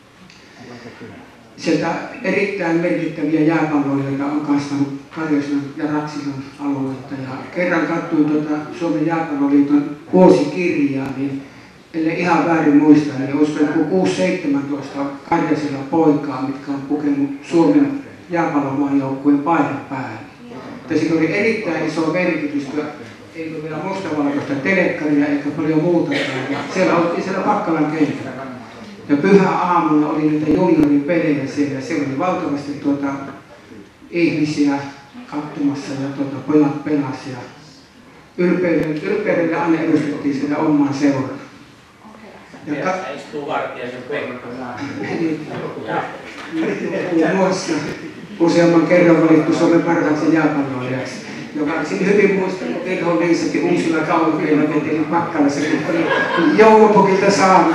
sieltä erittäin merkittäviä jääpalloilijoita on kasvanut Karjasilan ja Raksilan alueelta. Ja kerran katsoin tuota Suomen jääpalloliiton vuosikirjaa, niin ellei ihan väärin muista, niin uskon, että kuusi seitsemäntoista Karjasilan poikaa, mitkä on pukenut Suomen jääpallomaajoukkueen paidan päälle. Siinä oli erittäin iso merkitys, ei ole vielä mustavalkoista telekkaria eikä paljon muutakaan. Ja siellä oltiin siellä Pakkalan kentällä. Ja pyhä aamuna oli niitä juniorin pelejä siellä. Siellä oli valtavasti tuota ihmisiä katsomassa ja tuota pojat pelasi. Ylpeydellä, ylpeydellä aina edustettiin sitä omaa seuraa. Ja ka- istuu Vartiaisen Pekka. Muun muassa useamman kerran valittu Suomen parhaaksi jääpalloilijaksi, joka hyvin muistan, kun Terho Liisakin uusilla kaupunkeilla veteli Pakkalassa, kun oli joulupukilta saanut.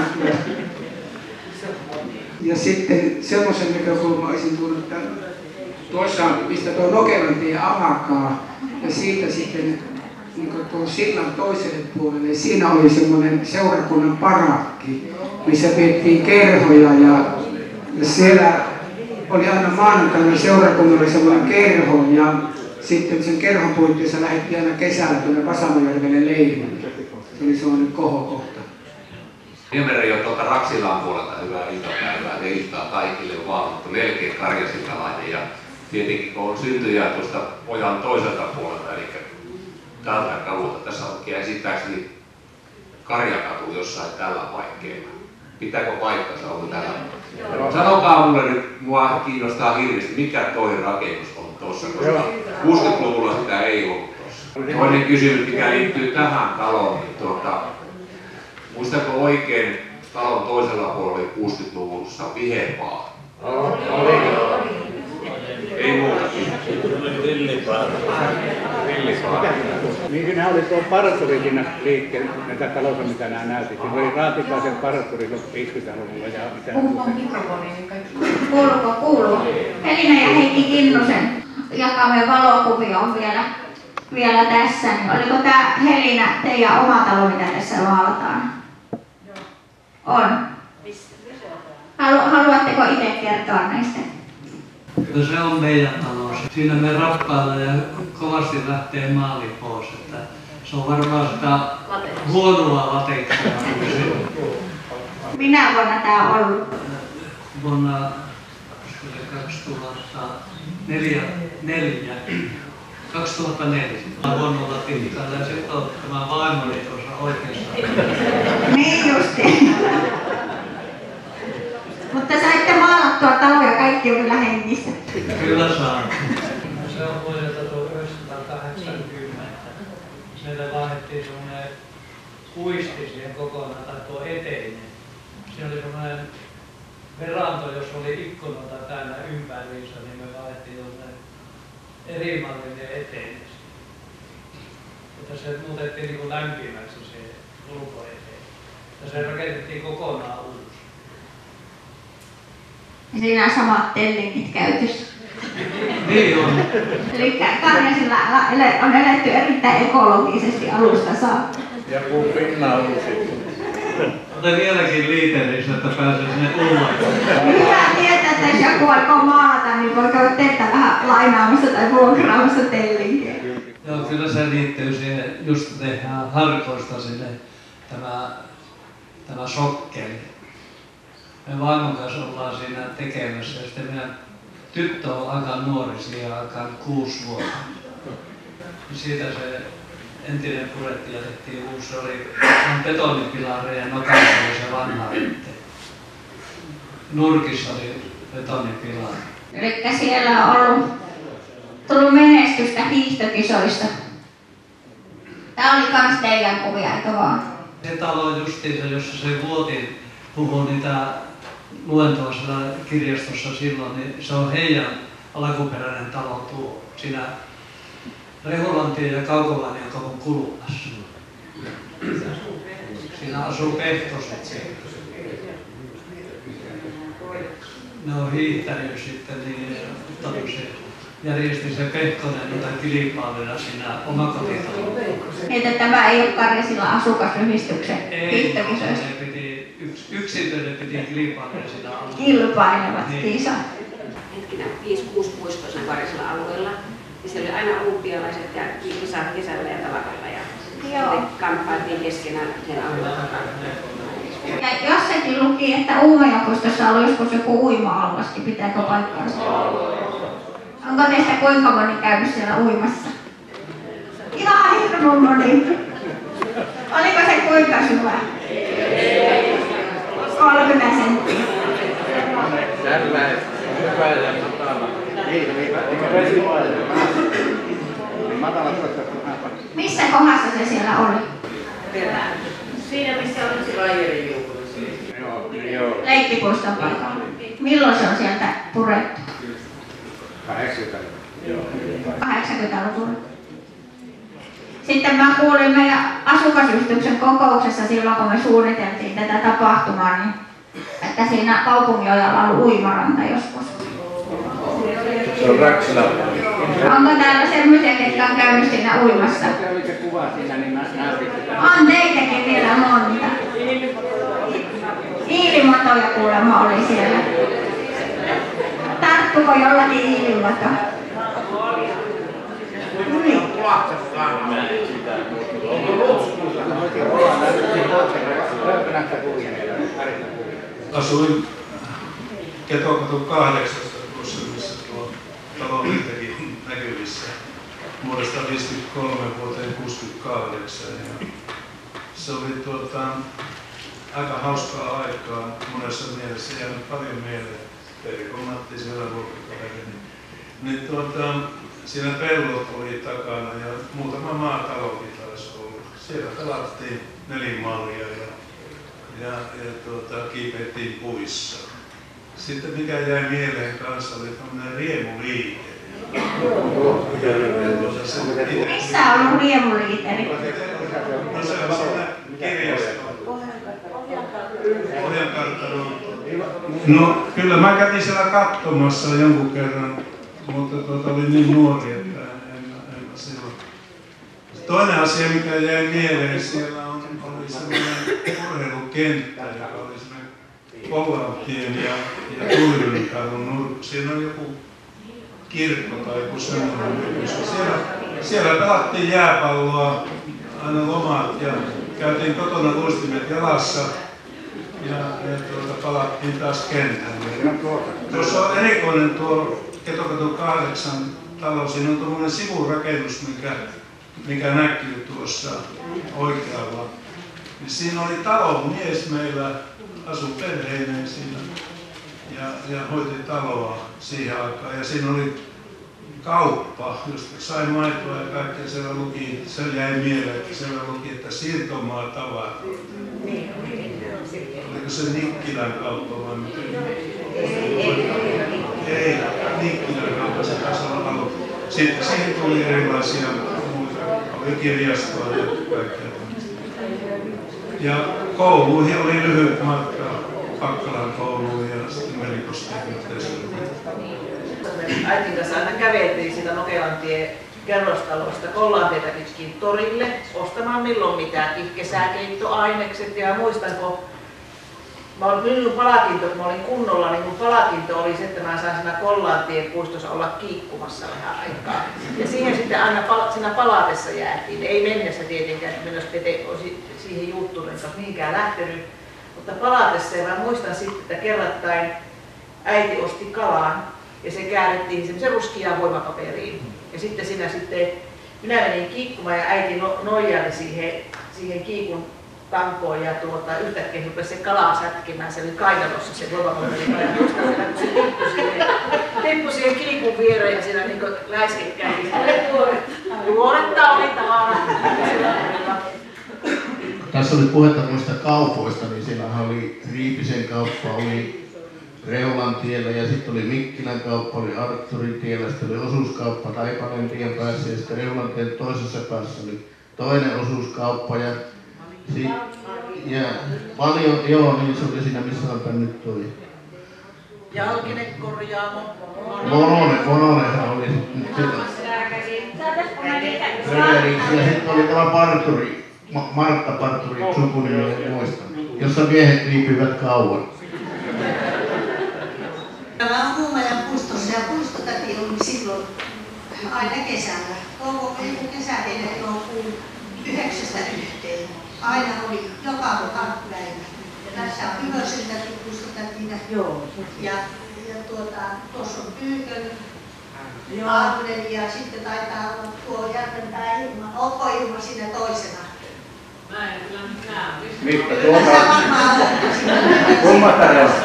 Ja sitten semmoisen näkökulman olisin tullut, että tuossa, mistä tuo Nokelantie alkaa, ja siitä sitten niin tuon sillan toiselle puolelle, siinä oli semmoinen seurakunnan parakki, missä pidettiin kerhoja, ja, ja siellä oli aina maanantaina seurakunnalla semmoinen kerho, ja sitten sen kerhon puitteissa lähdettiin aina kesällä tuonne Vasamojärvelle leirille. Se oli semmoinen kohokohta. Ymmärrän jo tuolta Raksilan puolelta hyvää iltapäivää ja iltaa kaikille vaan, mutta melkein karjasiltalainen. Ja tietenkin kun on syntyjä tuosta pojan toiselta puolelta, eli tältä kadulta. Tässä onkin esittääkseni Karjakatu jossain tällä paikkeilla. Pitääkö paikkansa, onko täällä? Sanokaa mulle nyt, mua kiinnostaa hirveästi, mikä toi rakennus on tuossa, koska kuusikymmentäluvulla sitä ei ollut tuossa. Toinen kysymys, mikä liittyy tähän taloon, niin tuota, muistatko oikein, talon toisella puolella oli kuusikymmentäluvulla viherpaa? Ei muuta. Niin siinä oli tuo parturi siinä liikkeellä, näitä talossa mitä nämä näytit. Siinä oli Raatikaisen parturi viisikymmentäluvulla ja mitä... Puhutaan mikrofoniin niin kaikki. Kuuluuko? Kuuluu. Elina ja Heikki Kinnusen jakamia valokuvia on vielä, vielä tässä. Niin oliko tämä Helina teidän oma talo, mitä tässä maalataan? On. Halu, haluatteko itse kertoa näistä? Kyllä se on meidän talous. Siinä me rappaillaan ja kovasti lähtee maali pois. Että se on varmaan sitä huonoa lateiksia. Minä vuonna tämä on ollut? Vuonna kaksituhattaneljä. kaksituhattaneljä. Vuonna latikalla ja sitten on tämä vaimoni tuossa oikeassa. Niin justiin. Mutta saitte maalattua taloja, kaikki on kyllä hengissä. Kyllä saa. Se on vuodelta tuhatyhdeksänsataakahdeksankymmentä. Meille vaihdettiin semmoinen kuisti siihen kokonaan, tai tuo eteinen. Siinä oli semmoinen veranto, jossa oli ikkunoita täällä ympäriinsä, niin me vaihdettiin semmoinen erimallinen eteinen. Mutta se muutettiin niin kuin lämpimäksi se ulkoeteen. Ja se rakennettiin kokonaan uusi. Ja siinä on samat tellingit käytössä. Niin on. Eli Karjasilla on eletty erittäin ekologisesti alusta saakka. Ja puun pinna uusi. Olen vieläkin liiterissä, että pääsee sinne ullakoon. Hyvä tietää, että jos joku aikoo maalata, niin voi käydä teitä vähän lainaamassa tai vuokraamassa tellinkiä. Joo, kyllä se liittyy siihen, just tehdään harkoista sinne tämä, tämä sokkeli. Me vaimon kanssa ollaan siinä tekemässä ja sitten meidän tyttö on aika nuori, siihen aikaan kuusi vuotta. Siitä se entinen purettiin ja tehtiin uusi, se oli betonipilareja ja nokassa oli se vanha liitte. Nurkissa oli betonipilari. Eli siellä on ollut, tullut menestystä hiihtokisoista. Tämä oli kans teidän kuvia, eikö vaan? Se talo justiinsa, jossa se Vuotin puhui niitä luentoa siellä kirjastossa silloin, niin se on heidän alkuperäinen talo tuo siinä Rehulantien ja Kaukovainian kaupun kulmassa. Siinä asuu Pehtoset siellä. Ne on hiihtänyt sitten niin, se järjesti se Pehtonen niitä kilpailuja siinä omakotitalolla. Niin, että tämä ei ole Karjasilla asukasryhdistyksen hiihtokisoista. Ne piti, yks, yksilöiden piti kilpailuja siinä alueella. Kilpailevat niin. kisat. Hetkinen, viisi kuusi puistoa Karjasilla alueella. Ja siellä oli aina olympialaiset ja kisat kesällä ja talvella. Ja sitten kamppailtiin keskenään sen alueella. Ja jossakin luki, että Uumajanpuistossa oli joskus joku uima-allaskin. Pitääkö paikkaansa? Onko teistä kuinka moni käynyt siellä uimassa? Ihan hirveän moni. Oliko se kuinka syvä? kolmekymmentä senttiä. Tällä hyvä ja matala. Niin, niin, niin matala tuossa. Missä kohdassa se siellä oli? Siinä missä on se Rajerin juhlassa. Joo, joo. Leikkipuiston paikalla. Milloin se on sieltä purettu? kahdeksankymmentäluvulla. kahdeksankymmentäluvulla. Sitten mä kuulin meidän asukasyhdistyksen kokouksessa silloin, kun me suunniteltiin tätä tapahtumaa, niin että siinä Kaupunginojalla on uimaranta joskus. Se on Raksila. Onko täällä semmoisia, ketkä on käynyt siinä uimassa? Se oli se kuva siinä, niin mä näytin sitä. On teitäkin vielä monta. Hiilimatoja kuulemma oli siellä. Tarttuko jollakin hiilimato? Niin. Asuin Ketokatu kahdeksasta tuossa, missä tuo talo teki näkyvissä vuodesta viisikymmentäkolme vuoteen kuusikymmentäkahdeksan. Ja se oli tuota, aika hauskaa aikaa monessa mielessä, jäänyt paljon mieleen. Perikon Matti siellä vuokrakaverini. Niin tuota, siinä pellot oli takana ja muutama maatalokin taisi olla. Siellä pelattiin nelimallia ja, ja, ja tuota, kiipeettiin puissa. Sitten mikä jäi mieleen kanssa oli tämmöinen riemuliike. Missä on ollut riemuliiteri? No se on siinä kirjastolla. Pohjankartanolla. No kyllä mä kävin siellä katsomassa jonkun kerran, mutta tuota oli niin nuori, että en, en, en silloin. Toinen asia, mikä jäi mieleen, siellä on, oli sellainen urheilukenttä, joka oli sellainen Kollantien ja, ja Tuirynkadun nurkka. Siinä on joku kirkko tai joku semmoinen. Siellä, siellä pelattiin jääpalloa aina lomat ja käytiin kotona luistimet jalassa ja, ja tuota, palattiin taas kentälle. Tuossa on erikoinen tuo Ketokatu kahdeksan talo. Siinä on tuollainen sivurakennus, mikä, mikä näkyy tuossa oikealla. Ja siinä oli talon mies meillä, asui perheineen siinä ja, ja hoiti taloa siihen aikaan. Ja siinä oli kauppa, josta sai maitoa ja kaikkea. Siellä luki, se jäi mieleen, että siellä luki, että siirtomaa tavara. Oliko se Nikkilän kauppa vai mitä? Ei, Nikkilän kauppa, se taisi olla alun. Sitten siihen tuli erilaisia muita, oli kirjastoa ja kaikkea. Ja kouluihin oli lyhyt matka, Pakkalan kouluun ja sitten Melikosteen yhteisöön. Äitin kanssa aina käveltiin siitä Nokelantie kerrostalosta Kollanteelta pitkin torille ostamaan milloin mitäkin, kesäkeittoainekset ja muistanko, mä minun palakinto, kun mä olin kunnolla, niin mun palakinto oli se, että mä sain siinä Kollantien puistossa olla kiikkumassa vähän aikaa. Ja siihen sitten aina pal- siinä palatessa jäätiin, ei mennessä tietenkään, että mennessä pete olisi siihen juttuun, enkä mihinkään lähtenyt. Mutta palatessa, ja mä muistan sitten, että kerrattain äiti osti kalan ja se käännettiin semmoisen ruskeaan voimapaperiin. Ja sitten siinä sitten, minä menin kiikkumaan ja äiti no, nojaili siihen, siihen kiikun tankoon ja tuota, yhtäkkiä rupesi se kalaa sätkimään, se oli kainalossa se voimapaperi. Ja muistan vielä, kun se tippui siihen, tippui siihen kiikun viereen ja siinä niin läiskekkäin. Nuoretta oli tavara. Tässä oli puhetta noista kaupoista, niin siellähän oli Riipisen kauppa, oli Reulan tiellä ja sitten oli Mikkilän kauppa, oli Artturin tiellä, sitten oli osuuskauppa Taipanen tien päässä ja sitten Reulan tien toisessa päässä oli toinen osuuskauppa ja, si, ja paljon, joo niin se oli siinä missä on nyt toi. Jalkinen korjaamo. Mononen, Mononenhan oli sitten. Ja sitten oli tämä parturi, Martta Parturi, sukunimi en muista, jossa miehet viipyivät kauan. Tämä on Huumajan puistossa ja puistotäti oli silloin aina kesällä. Koko kesäinen elokuun yhdeksästä yhteen. Aina oli joka päivä. Ja tässä on Hyvösen täti puistotätinä. Ja, ja tuota, tuossa on Pyykön Aarnen ja sitten taitaa olla tuo Järvenpää Ilma. Onko Ilma siinä toisena? Mä en kyllä näe. Mistä tuota? Kummattaren.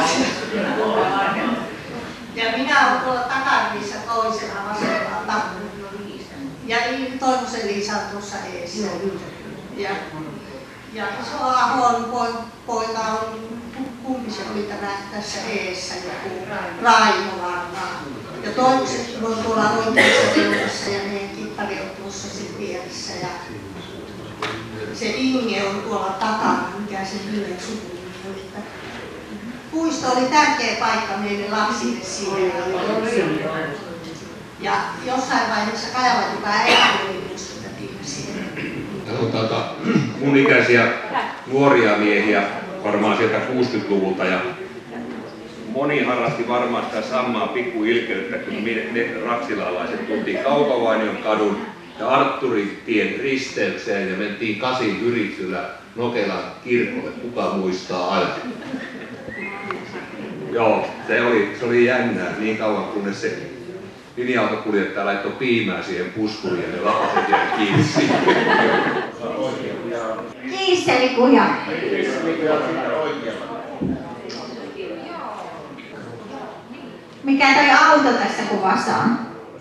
Ja minä olen tuolla takarivissä toisena vasemmalla. Ja Toivosen Liisa on tuossa eessä. Ja, ja Iso-Ahon poika on, kumpi se oli tämä tässä eessä, joku Raimo varmaan. Ja Toivosen on tuolla oikeassa reunassa ja meidän kippari on tuossa sitten vieressä. Ja se Inge on tuolla takana, mikä se hyvän sukunimi oli. Puisto oli tärkeä paikka meille lapsille siihen. Ja jossain vaiheessa Kajavajuka äiti oli puistotätinä siellä. Tuota, mun ikäisiä nuoria miehiä varmaan sieltä kuusikymmentäluvulta ja moni harrasti varmaan sitä samaa pikkuilkeyttä, kun me, ne raksilalaiset tultiin Kaukavainion kadun ja Artturin tien risteykseen ja mentiin Kasin Yritsyllä Nokelan kirkolle. Kuka muistaa aina? Joo, se oli, se oli jännää niin kauan kunnes se linja-autokuljettaja laittoi piimää siihen puskuriin ja ne lapaset jäi kiinni siihen. Kiisselikuja. Mikä toi auto tässä kuvassa on?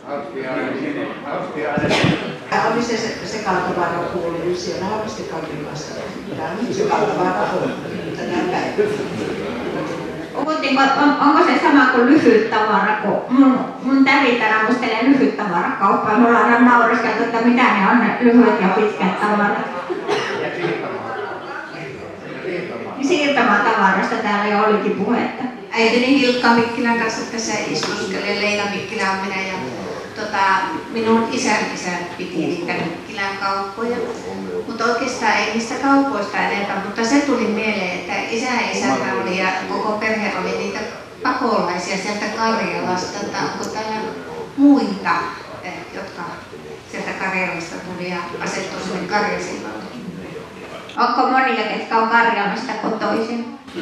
Oli se, se, se kaltavara kuului, siellä harrasti kaltin kanssa. Tämä on nyt se kaltavara on tänä päivänä. Puhuttiinko, on, onko se sama kuin lyhyt tavara, kun mun, mun täri tänään mustelee lyhyt tavarakauppaa. Me ollaan aina naureskeltu, että mitä ne on ne lyhyet ja pitkät tavarat. Siirtomaatavaroista täällä jo olikin puhetta. Äitini Hilkka Mikkilän kanssa tässä istuskelee. Leila Mikkilä on minä ja tota, minun isän isä piti niitä Mikkilän kauppoja. Mutta oikeastaan ei niistä kaupoista enempää, mutta se tuli mieleen, että isä ja isäntä oli ja koko perhe oli niitä pakolaisia sieltä Karjalasta. Että onko täällä muita, jotka sieltä Karjalasta tuli ja asettui sinne Karjasillalle? Onko monia, ketkä on Karjalasta kotoisin?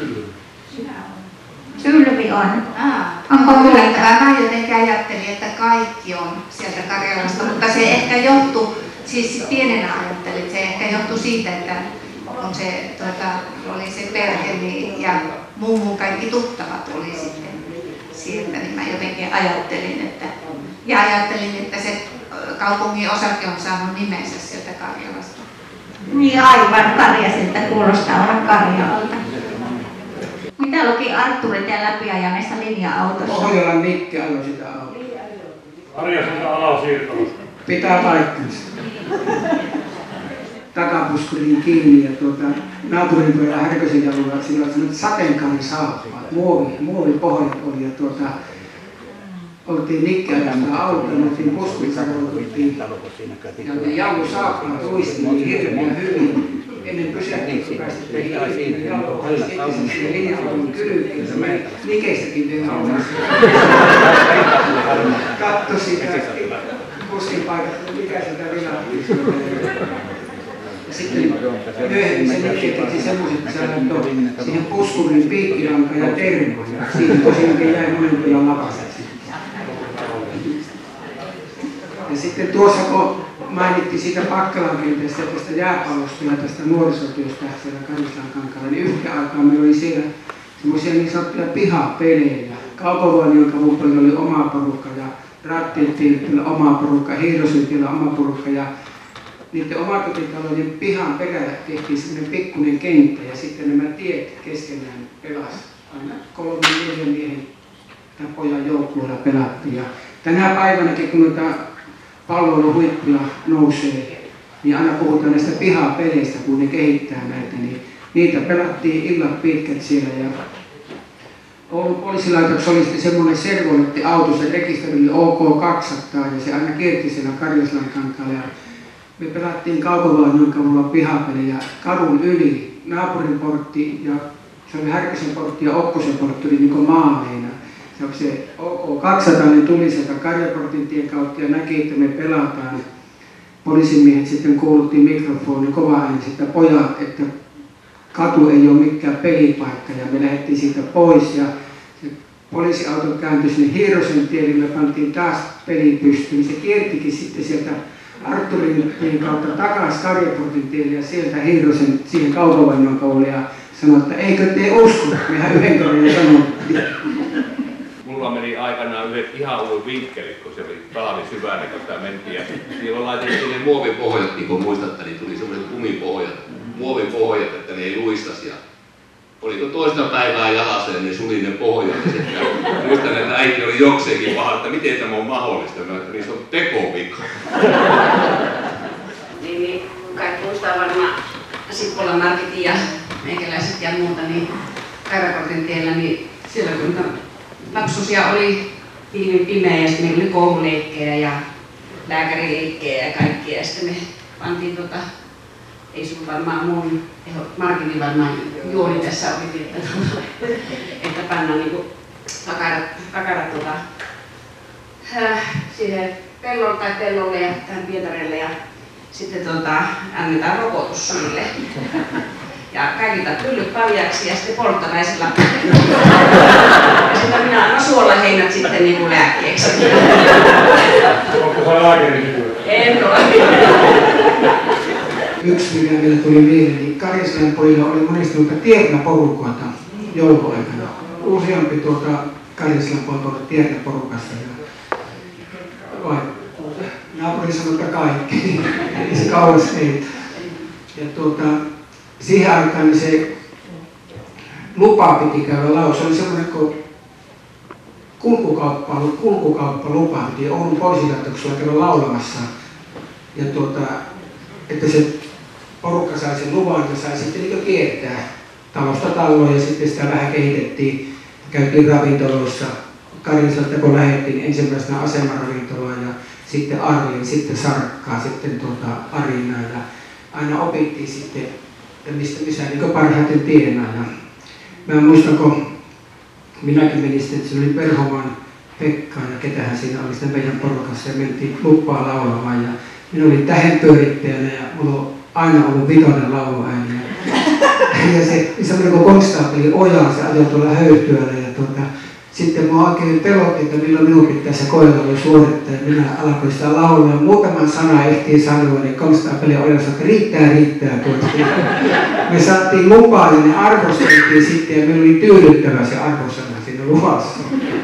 Sylvi on. Aa, onko yllättävää. Mä jotenkin ajattelin, että kaikki on sieltä Karjalasta, mutta se ehkä johtui, siis pienenä ajattelin, että se ehkä johtui siitä, että on se, tuota, oli se perhe niin, ja mummun kaikki tuttavat oli sitten sieltä, niin mä jotenkin ajattelin, että, ja ajattelin, että se kaupungin osake on saanut nimensä sieltä Karjalasta. Niin aivan, Karjasilta kuulostaa olla Karjalalta. Mitä luki Artturit ja läpiajaneessa linja-autossa? Pohjolan Nikke ajoi sitä autoa. Karjasilta alasiirtolusta. Pitää paikkansa. Takapuskuriin kiinni ja tuota, naapurin pojalla Härkösen jalulla sillä oli sellainen sateenkaarisaappaat, muovi, muovipohjat oli ja tuota, oltiin Nikkeajasta autoa, me oltiin puskuissa roikuttiin ja ne jalusaappaat luisteli hirveän hyvin. Ennen pysähtiin päästettiin hiiliin jalkoon, sitten se linja-auton kylkiin, se meni Nikeistäkin tehdä omassa. Katso sitä puskin paikasta, mikä sitä vilahti. Sitten myöhemmin se Nikke teki semmoiset, että se laittoi siihen puskuriin piikkilanka ja termo. Siinä tosiaankin jäi monen pilan lapaset. Ja sitten tuossa kun mainittiin siitä Pakkalan kentästä ja tästä jääpallosta ja tästä nuorisotyöstä siellä Karjalankankaalla, niin yhtä aikaa meillä oli siellä semmoisia niin sanottuja pihapelejä. Kaupanvainion kaupalla oli oma porukka ja Rattiettiellä oma porukka, Hiirosiltiellä oma porukka ja niiden omakotitalojen pihan perällä tehtiin semmoinen pikkuinen kenttä ja sitten nämä tiet keskenään pelasivat. Aina kolmen neljän miehen tai pojan joukkueella pelattiin. Ja tänä päivänäkin kun noita palloiluhuippuja nousee, niin aina puhutaan näistä pihapeleistä, kun ne kehittää näitä, niin niitä pelattiin illat pitkät siellä. Ja Oulun poliisilaitoksessa oli sitten semmoinen servoletti-auto, se rekisteri oli O K kaksisataa ja se aina kierti siellä Karjaslankankaalla. Me pelattiin kaupanvainion kavulla pihapelejä kadun yli, naapurin portti ja se oli Härkösen portti ja Okkosen portti oli niin kuin maaleina. Se O K kaksisataa niin tuli sieltä Karjaportin tien kautta ja näki, että me pelataan. Poliisimiehet sitten kuuluttiin mikrofoni kova ääni, että pojat, että katu ei ole mikään pelipaikka ja me lähdettiin siitä pois. Ja se poliisiauto kääntyi sinne Hiirosen tielle, me pantiin taas peli pystyyn. Se kiertikin sitten sieltä Artturin tien kautta takaisin Karjaportin tielle ja sieltä Hiirosen siihen kaupanvainion kavulle ja sanoi, että eikö te usko? Mehän yhden kerran jo sanottiin. Mulla meni aikanaan yhdet ihan uudet vinkkelit, kun se oli talvi syvänä, kun sitä mentiin. Ja silloin laitettiin ne muovipohjat, niin kuin muistatte, niin tuli semmoiset kumipohjat, muovipohjat, että ne ei luistas. Ja oliko toista päivää jalassa ja ne suli ne pohjat. Ja muistan, että äiti oli jokseenkin paha, että miten tämä on mahdollista. Mä ajattelin, että se on tekovika. Niin, niin kaikki muistaa varmaan Sippolan Marketin ja meikäläiset ja muuta, niin Karjaportin tiellä, niin siellä kun lapsusia oli pilvin pimeä ja sitten meillä oli koululeikkejä ja lääkärileikkejä ja kaikkia. Ja sitten me pantiin tota, ei sun varmaan mun, Markinin varmaan juoni tässä oli, että, että pannaan niinku pakarat, pakarat tota, äh, siihen pellolle tai pellolle ja tähän Pietarille ja sitten tota, annetaan rokotus suille. Ja kaikilta pyllyt paljaksi ja sitten polttolaisilla. Ja sitten minä annan suolaheinät sitten niin kuin lääkkeeksi. Onko se lääkärin työ? En ole. Yksi mikä vielä tuli mieleen, niin Karjasillan pojilla oli monesti noita tiernaporukoita jouluaikana. Useampi tuota Karjasillan pojilla oli tiernaporukasta. Vai, naapuri sanoi, että kaikki. Ei se kauas ei. Ja tuota, siihen aikaan niin se lupa piti käydä laulussa. Se oli semmoinen kuin kulkukauppa, kulkukauppalupa piti Oulun poliisilaitoksella käydä laulamassa. Ja tuota, että se porukka sai sen luvan ja sai sitten niin kiertää talosta taloon ja sitten sitä vähän kehitettiin. Käytiin ravintoloissa. Karjaselta kun lähdettiin ensimmäisenä asemaravintolaan ja sitten Arliin, sitten Sarkkaa, sitten tuota Arinaa ja aina opittiin sitten, että mistä missä niin parhaiten tienaa. Mä muistan, kun minäkin menin sitten, että se oli Perhoman Pekka ja ketähän siinä oli sitten meidän porukassa ja mentiin luppaa laulamaan ja minä olin tähdenpyörittäjänä ja mulla on aina ollut vitoinen lauluääni. Ja se semmoinen kuin konstaapeli Oja, se ajoi tuolla höytyöllä ja tuota, sitten mua oikein pelotti, että milloin minun pitää se koiralle suorittaa ja minä alkoin sitä laulaa. Muutaman sana ehtiin sanoa, niin konstaapeli Oja sanoi, että riittää, riittää. Tuota. Me saatiin lupaa ja ne arvosteltiin sitten ja meillä oli tyydyttävä se arvosana siinä luvassa.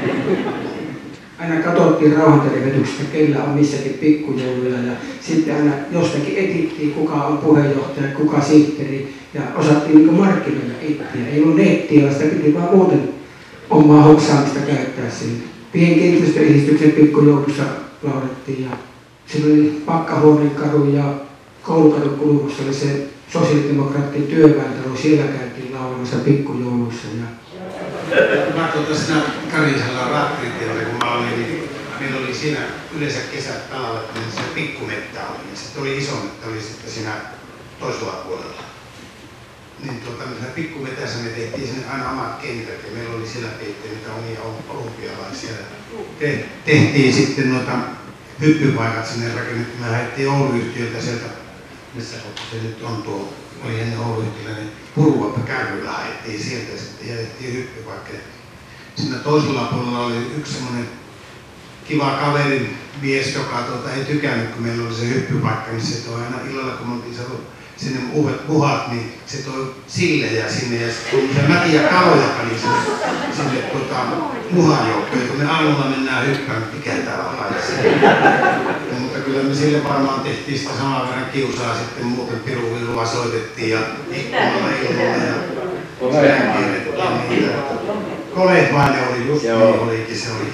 Aina katsottiin rauhanterivetyksestä, kellä on missäkin pikkujouluja ja sitten aina jostakin etittiin, kuka on puheenjohtaja, kuka sihteeri ja osattiin niin markkinoida itseä. Ei ollut nettiä, sitä piti vaan muuten omaa hoksaamista käyttää siinä. Pienkiinteistöyhdistyksen pikkujoulussa laulettiin ja siinä oli Pakkahuoneen kadu ja Koulukadun kulmassa oli se sosiaalidemokraattien työväentalo, siellä käytiin laulamassa pikkujoulussa. Ja mä tuota siinä Karjasella Raattiritieellä, kun mä olin, niin meillä oli siinä yleensä kesät talvet, niin se pikkumettä oli. Ja sitten oli iso mettä, oli sitten siinä toisella puolella. Niin tuota, siinä pikkumetässä me tehtiin sinne aina omat kentät ja meillä oli siellä peitteen niitä omia olympialaisia. Te, tehtiin sitten noita hyppypaikat sinne rakennettiin. Me lähdettiin Oulu-yhtiöltä sieltä, missä se nyt on tuo, oli ennen Oulu-yhtiöllä, niin Puruappa kärryllä haettiin sieltä ja sitten jätettiin hyppypaikka. Siinä toisella puolella oli yksi semmoinen kiva kaverin mies, joka tuota, ei tykännyt, kun meillä oli se hyppypaikka, niin se toi aina illalla, kun me oltiin saatu sinne uudet puhat, niin se toi sillejä sinne ja sitten se mäti ja kaloja pani sinne, sinne tuota, muhan joukkoon. Kun me aamulla mennään hyppään, mikä täällä on laissa. Mutta kyllä me sille varmaan tehtiin sitä saman verran kiusaa sitten muuten piruvilua soitettiin ja ikkunalla ilmoilla ja säänkirjettiin. Koleet vain ne oli, just niin olikin, se oli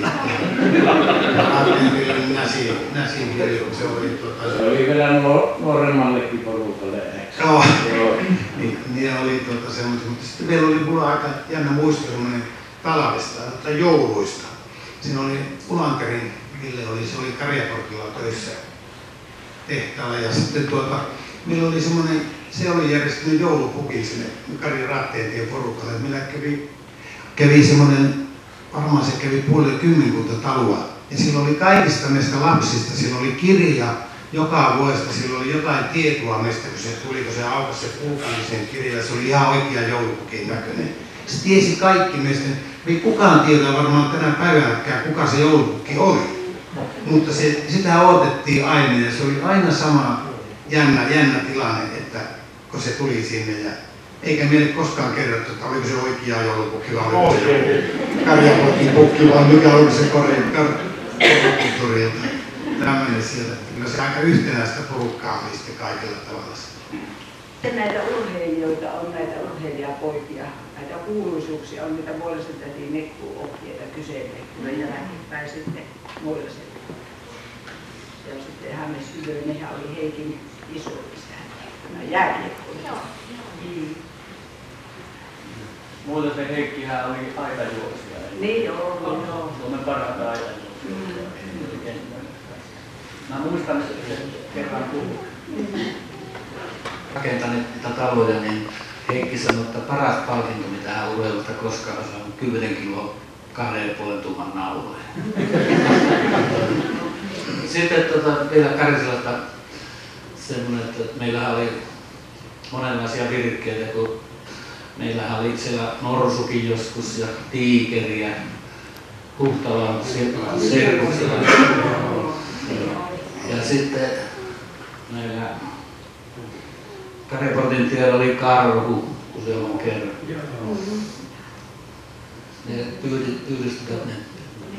hittää. Minä siinä hirveän, se oli tuota... Se oli vielä nuoremmallekin porukalle. Joo, niin, niin oli tuota semmoista, mutta sitten meillä oli mulla aika jännä muisto semmoinen talvesta tai jouluista. Siinä oli Ulanterin Ville, oli, se oli Karjaportilla töissä tehtaalla ja sitten tuota, meillä oli semmoinen, se oli järjestänyt joulupukin sinne Karjan Raatteentien porukalle. Meillä kävi, kävi semmoinen, varmaan se kävi puolelle kymmenkunta taloa. Ja sillä oli kaikista meistä lapsista, sillä oli kirja joka vuodesta, sillä oli jotain tietoa meistä, kun se tuli, kun se aukaisi se puukallisen kirjan, se oli ihan oikea joulupukin näköinen. Se tiesi kaikki meistä, ei kukaan tiedä varmaan tänä päivänäkään, kuka se joulupukki oli. Mutta se, sitä odotettiin aina ja se oli aina sama jännä, jännä tilanne, että kun se tuli sinne. Ja eikä meille koskaan kerrottu, että oliko se oikea joulupukki vai oliko se joku Karjaportin pukki vai mikä oli se korkulttuurilta. Tämmöinen siellä. Kyllä se aika yhtenäistä porukkaa oli sitten kaikilla tavalla. Sitten näitä urheilijoita on, näitä urheilijapoikia, näitä kuuluisuuksia on, mitä Moilasen tätiin nekkuoppijoita kyselee, kyllä jälkeenpäin sitten Moilasen. Ja sitten Hannes Ylönen oli Heikin isoisä, tämä jääkiekkoilija. Niin. Moilasen Heikkihän oli aitajuoksija. Niin joo, joo. Suomen parhaita aitajuoksija. Mä muistan, että kerran puhun. Rakentaneet niitä taloja, niin Heikki sanoi, että paras palkinto, mitä hän urheilusta koskaan on saanut, kymmenen kiloa kahden ja puolen tuuman nauloja. Sitten tuota, vielä Karjaselasta semmoinen, että meillähän oli monenlaisia virkkeitä, kun meillähän oli itsellä norsukin joskus ja tiikeri ja Huhtalan serkuksella. Ja sitten meillä Karjaportin tiellä oli karhu useamman kerran. Ne pyydystivät ne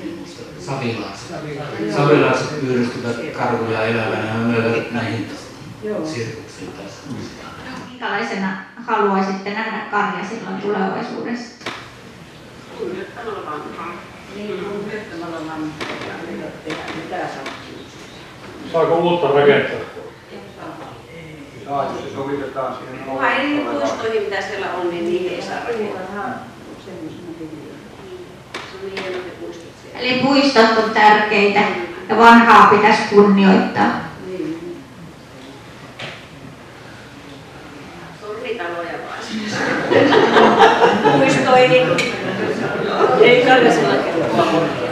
savilaakset. Savilaakset pyydystivät karhuja elävänä ja myövät näihin sirkuksiin tai semmoisia. Minkälaisena haluaisitte nähdä Karjasillan tulevaisuudessa? Kunnioittamalla vanhaa. Niin, kunnioittamalla vanhaa ja tehdä mitä sattuu. Saako uutta rakentaa? Saa, jos se sovitetaan siihen. Kunhan ei niihin puistoihin, mitä siellä on, niin niihin ei saa rakentaa. Eli puistot on tärkeitä ja vanhaa pitäisi kunnioittaa. Sormitaloja vaan. Puistoihin. Ei Karjasilla kello.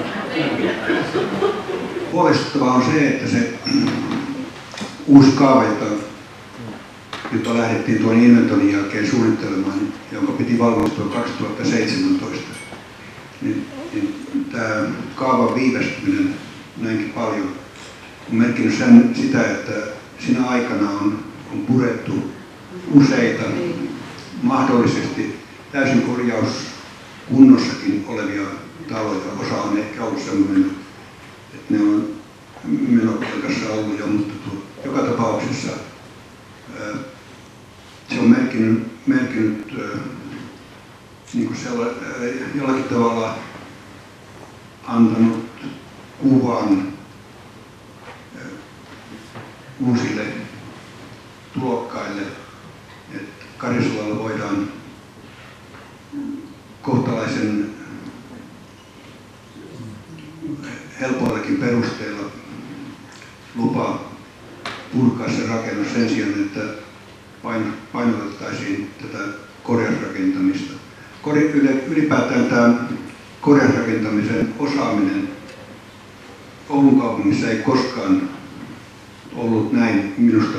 Huolestuttavaa on se, että se uusi kaava, jota nyt lähdettiin tuon inventoinnin jälkeen suunnittelemaan, jonka piti valmistua kaksituhattaseitsemäntoista, niin, niin tämä kaavan viivästyminen näinkin paljon on merkinnyt sen, sitä, että siinä aikana on, on purettu useita mahdollisesti täysin korjauskunnossakin olevia taloja. Osa on ehkä ollut sellainen, että ne on menokelkassa ollut jo, mutta tuo, joka tapauksessa ää, se on merkinnyt, merkinnyt ää, niin kuin sella, ää, jollakin tavalla antanut kuvan ää, uusille tulokkaille, että Karjasilalla voidaan kohtalaisen helpoillakin perusteella lupa purkaa se rakennus sen sijaan, että painotettaisiin tätä korjausrakentamista. Ylipäätään tämä korjausrakentamisen osaaminen Oulun kaupungissa ei koskaan ollut näin minusta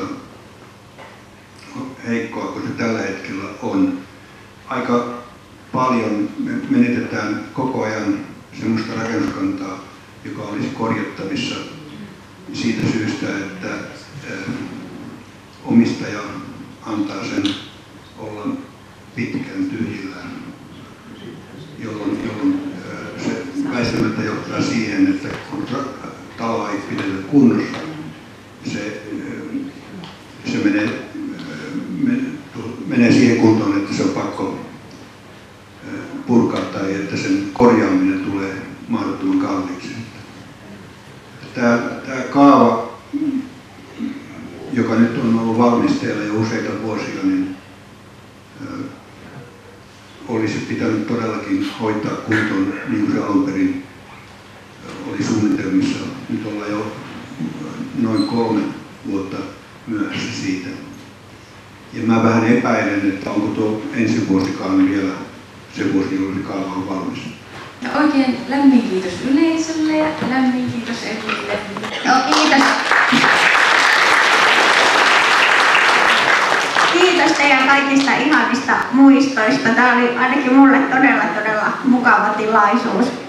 heikkoa kuin se tällä hetkellä on. Aika paljon me menetetään koko ajan sellaista rakennuskantaa, joka olisi korjattavissa siitä syystä, että omistaja antaa sen olla pitkään tyhjillään, jolloin, jolloin se väistämättä johtaa siihen, että kun taloa ei pidetä kunnossa, se, se menee, menee siihen kuntoon, että se on pakko purkaa tai että sen korjaaminen tulee mahdottoman kalliiksi. Tämä, tämä kaava, joka nyt on ollut valmisteilla jo useita vuosia, niin ö, olisi pitänyt todellakin hoitaa kuntoon niin kuin se alun perin oli suunnitelmissa. Nyt ollaan jo noin kolme vuotta myöhässä siitä. Ja mä vähän epäilen, että onko tuo ensi vuosikaan vielä se vuosi, jolloin se kaava on valmis. Ja oikein lämmin kiitos yleisölle ja lämmin kiitos Emille. Joo, kiitos. Kiitos teidän kaikista ihanista muistoista. Tämä oli ainakin mulle todella, todella mukava tilaisuus.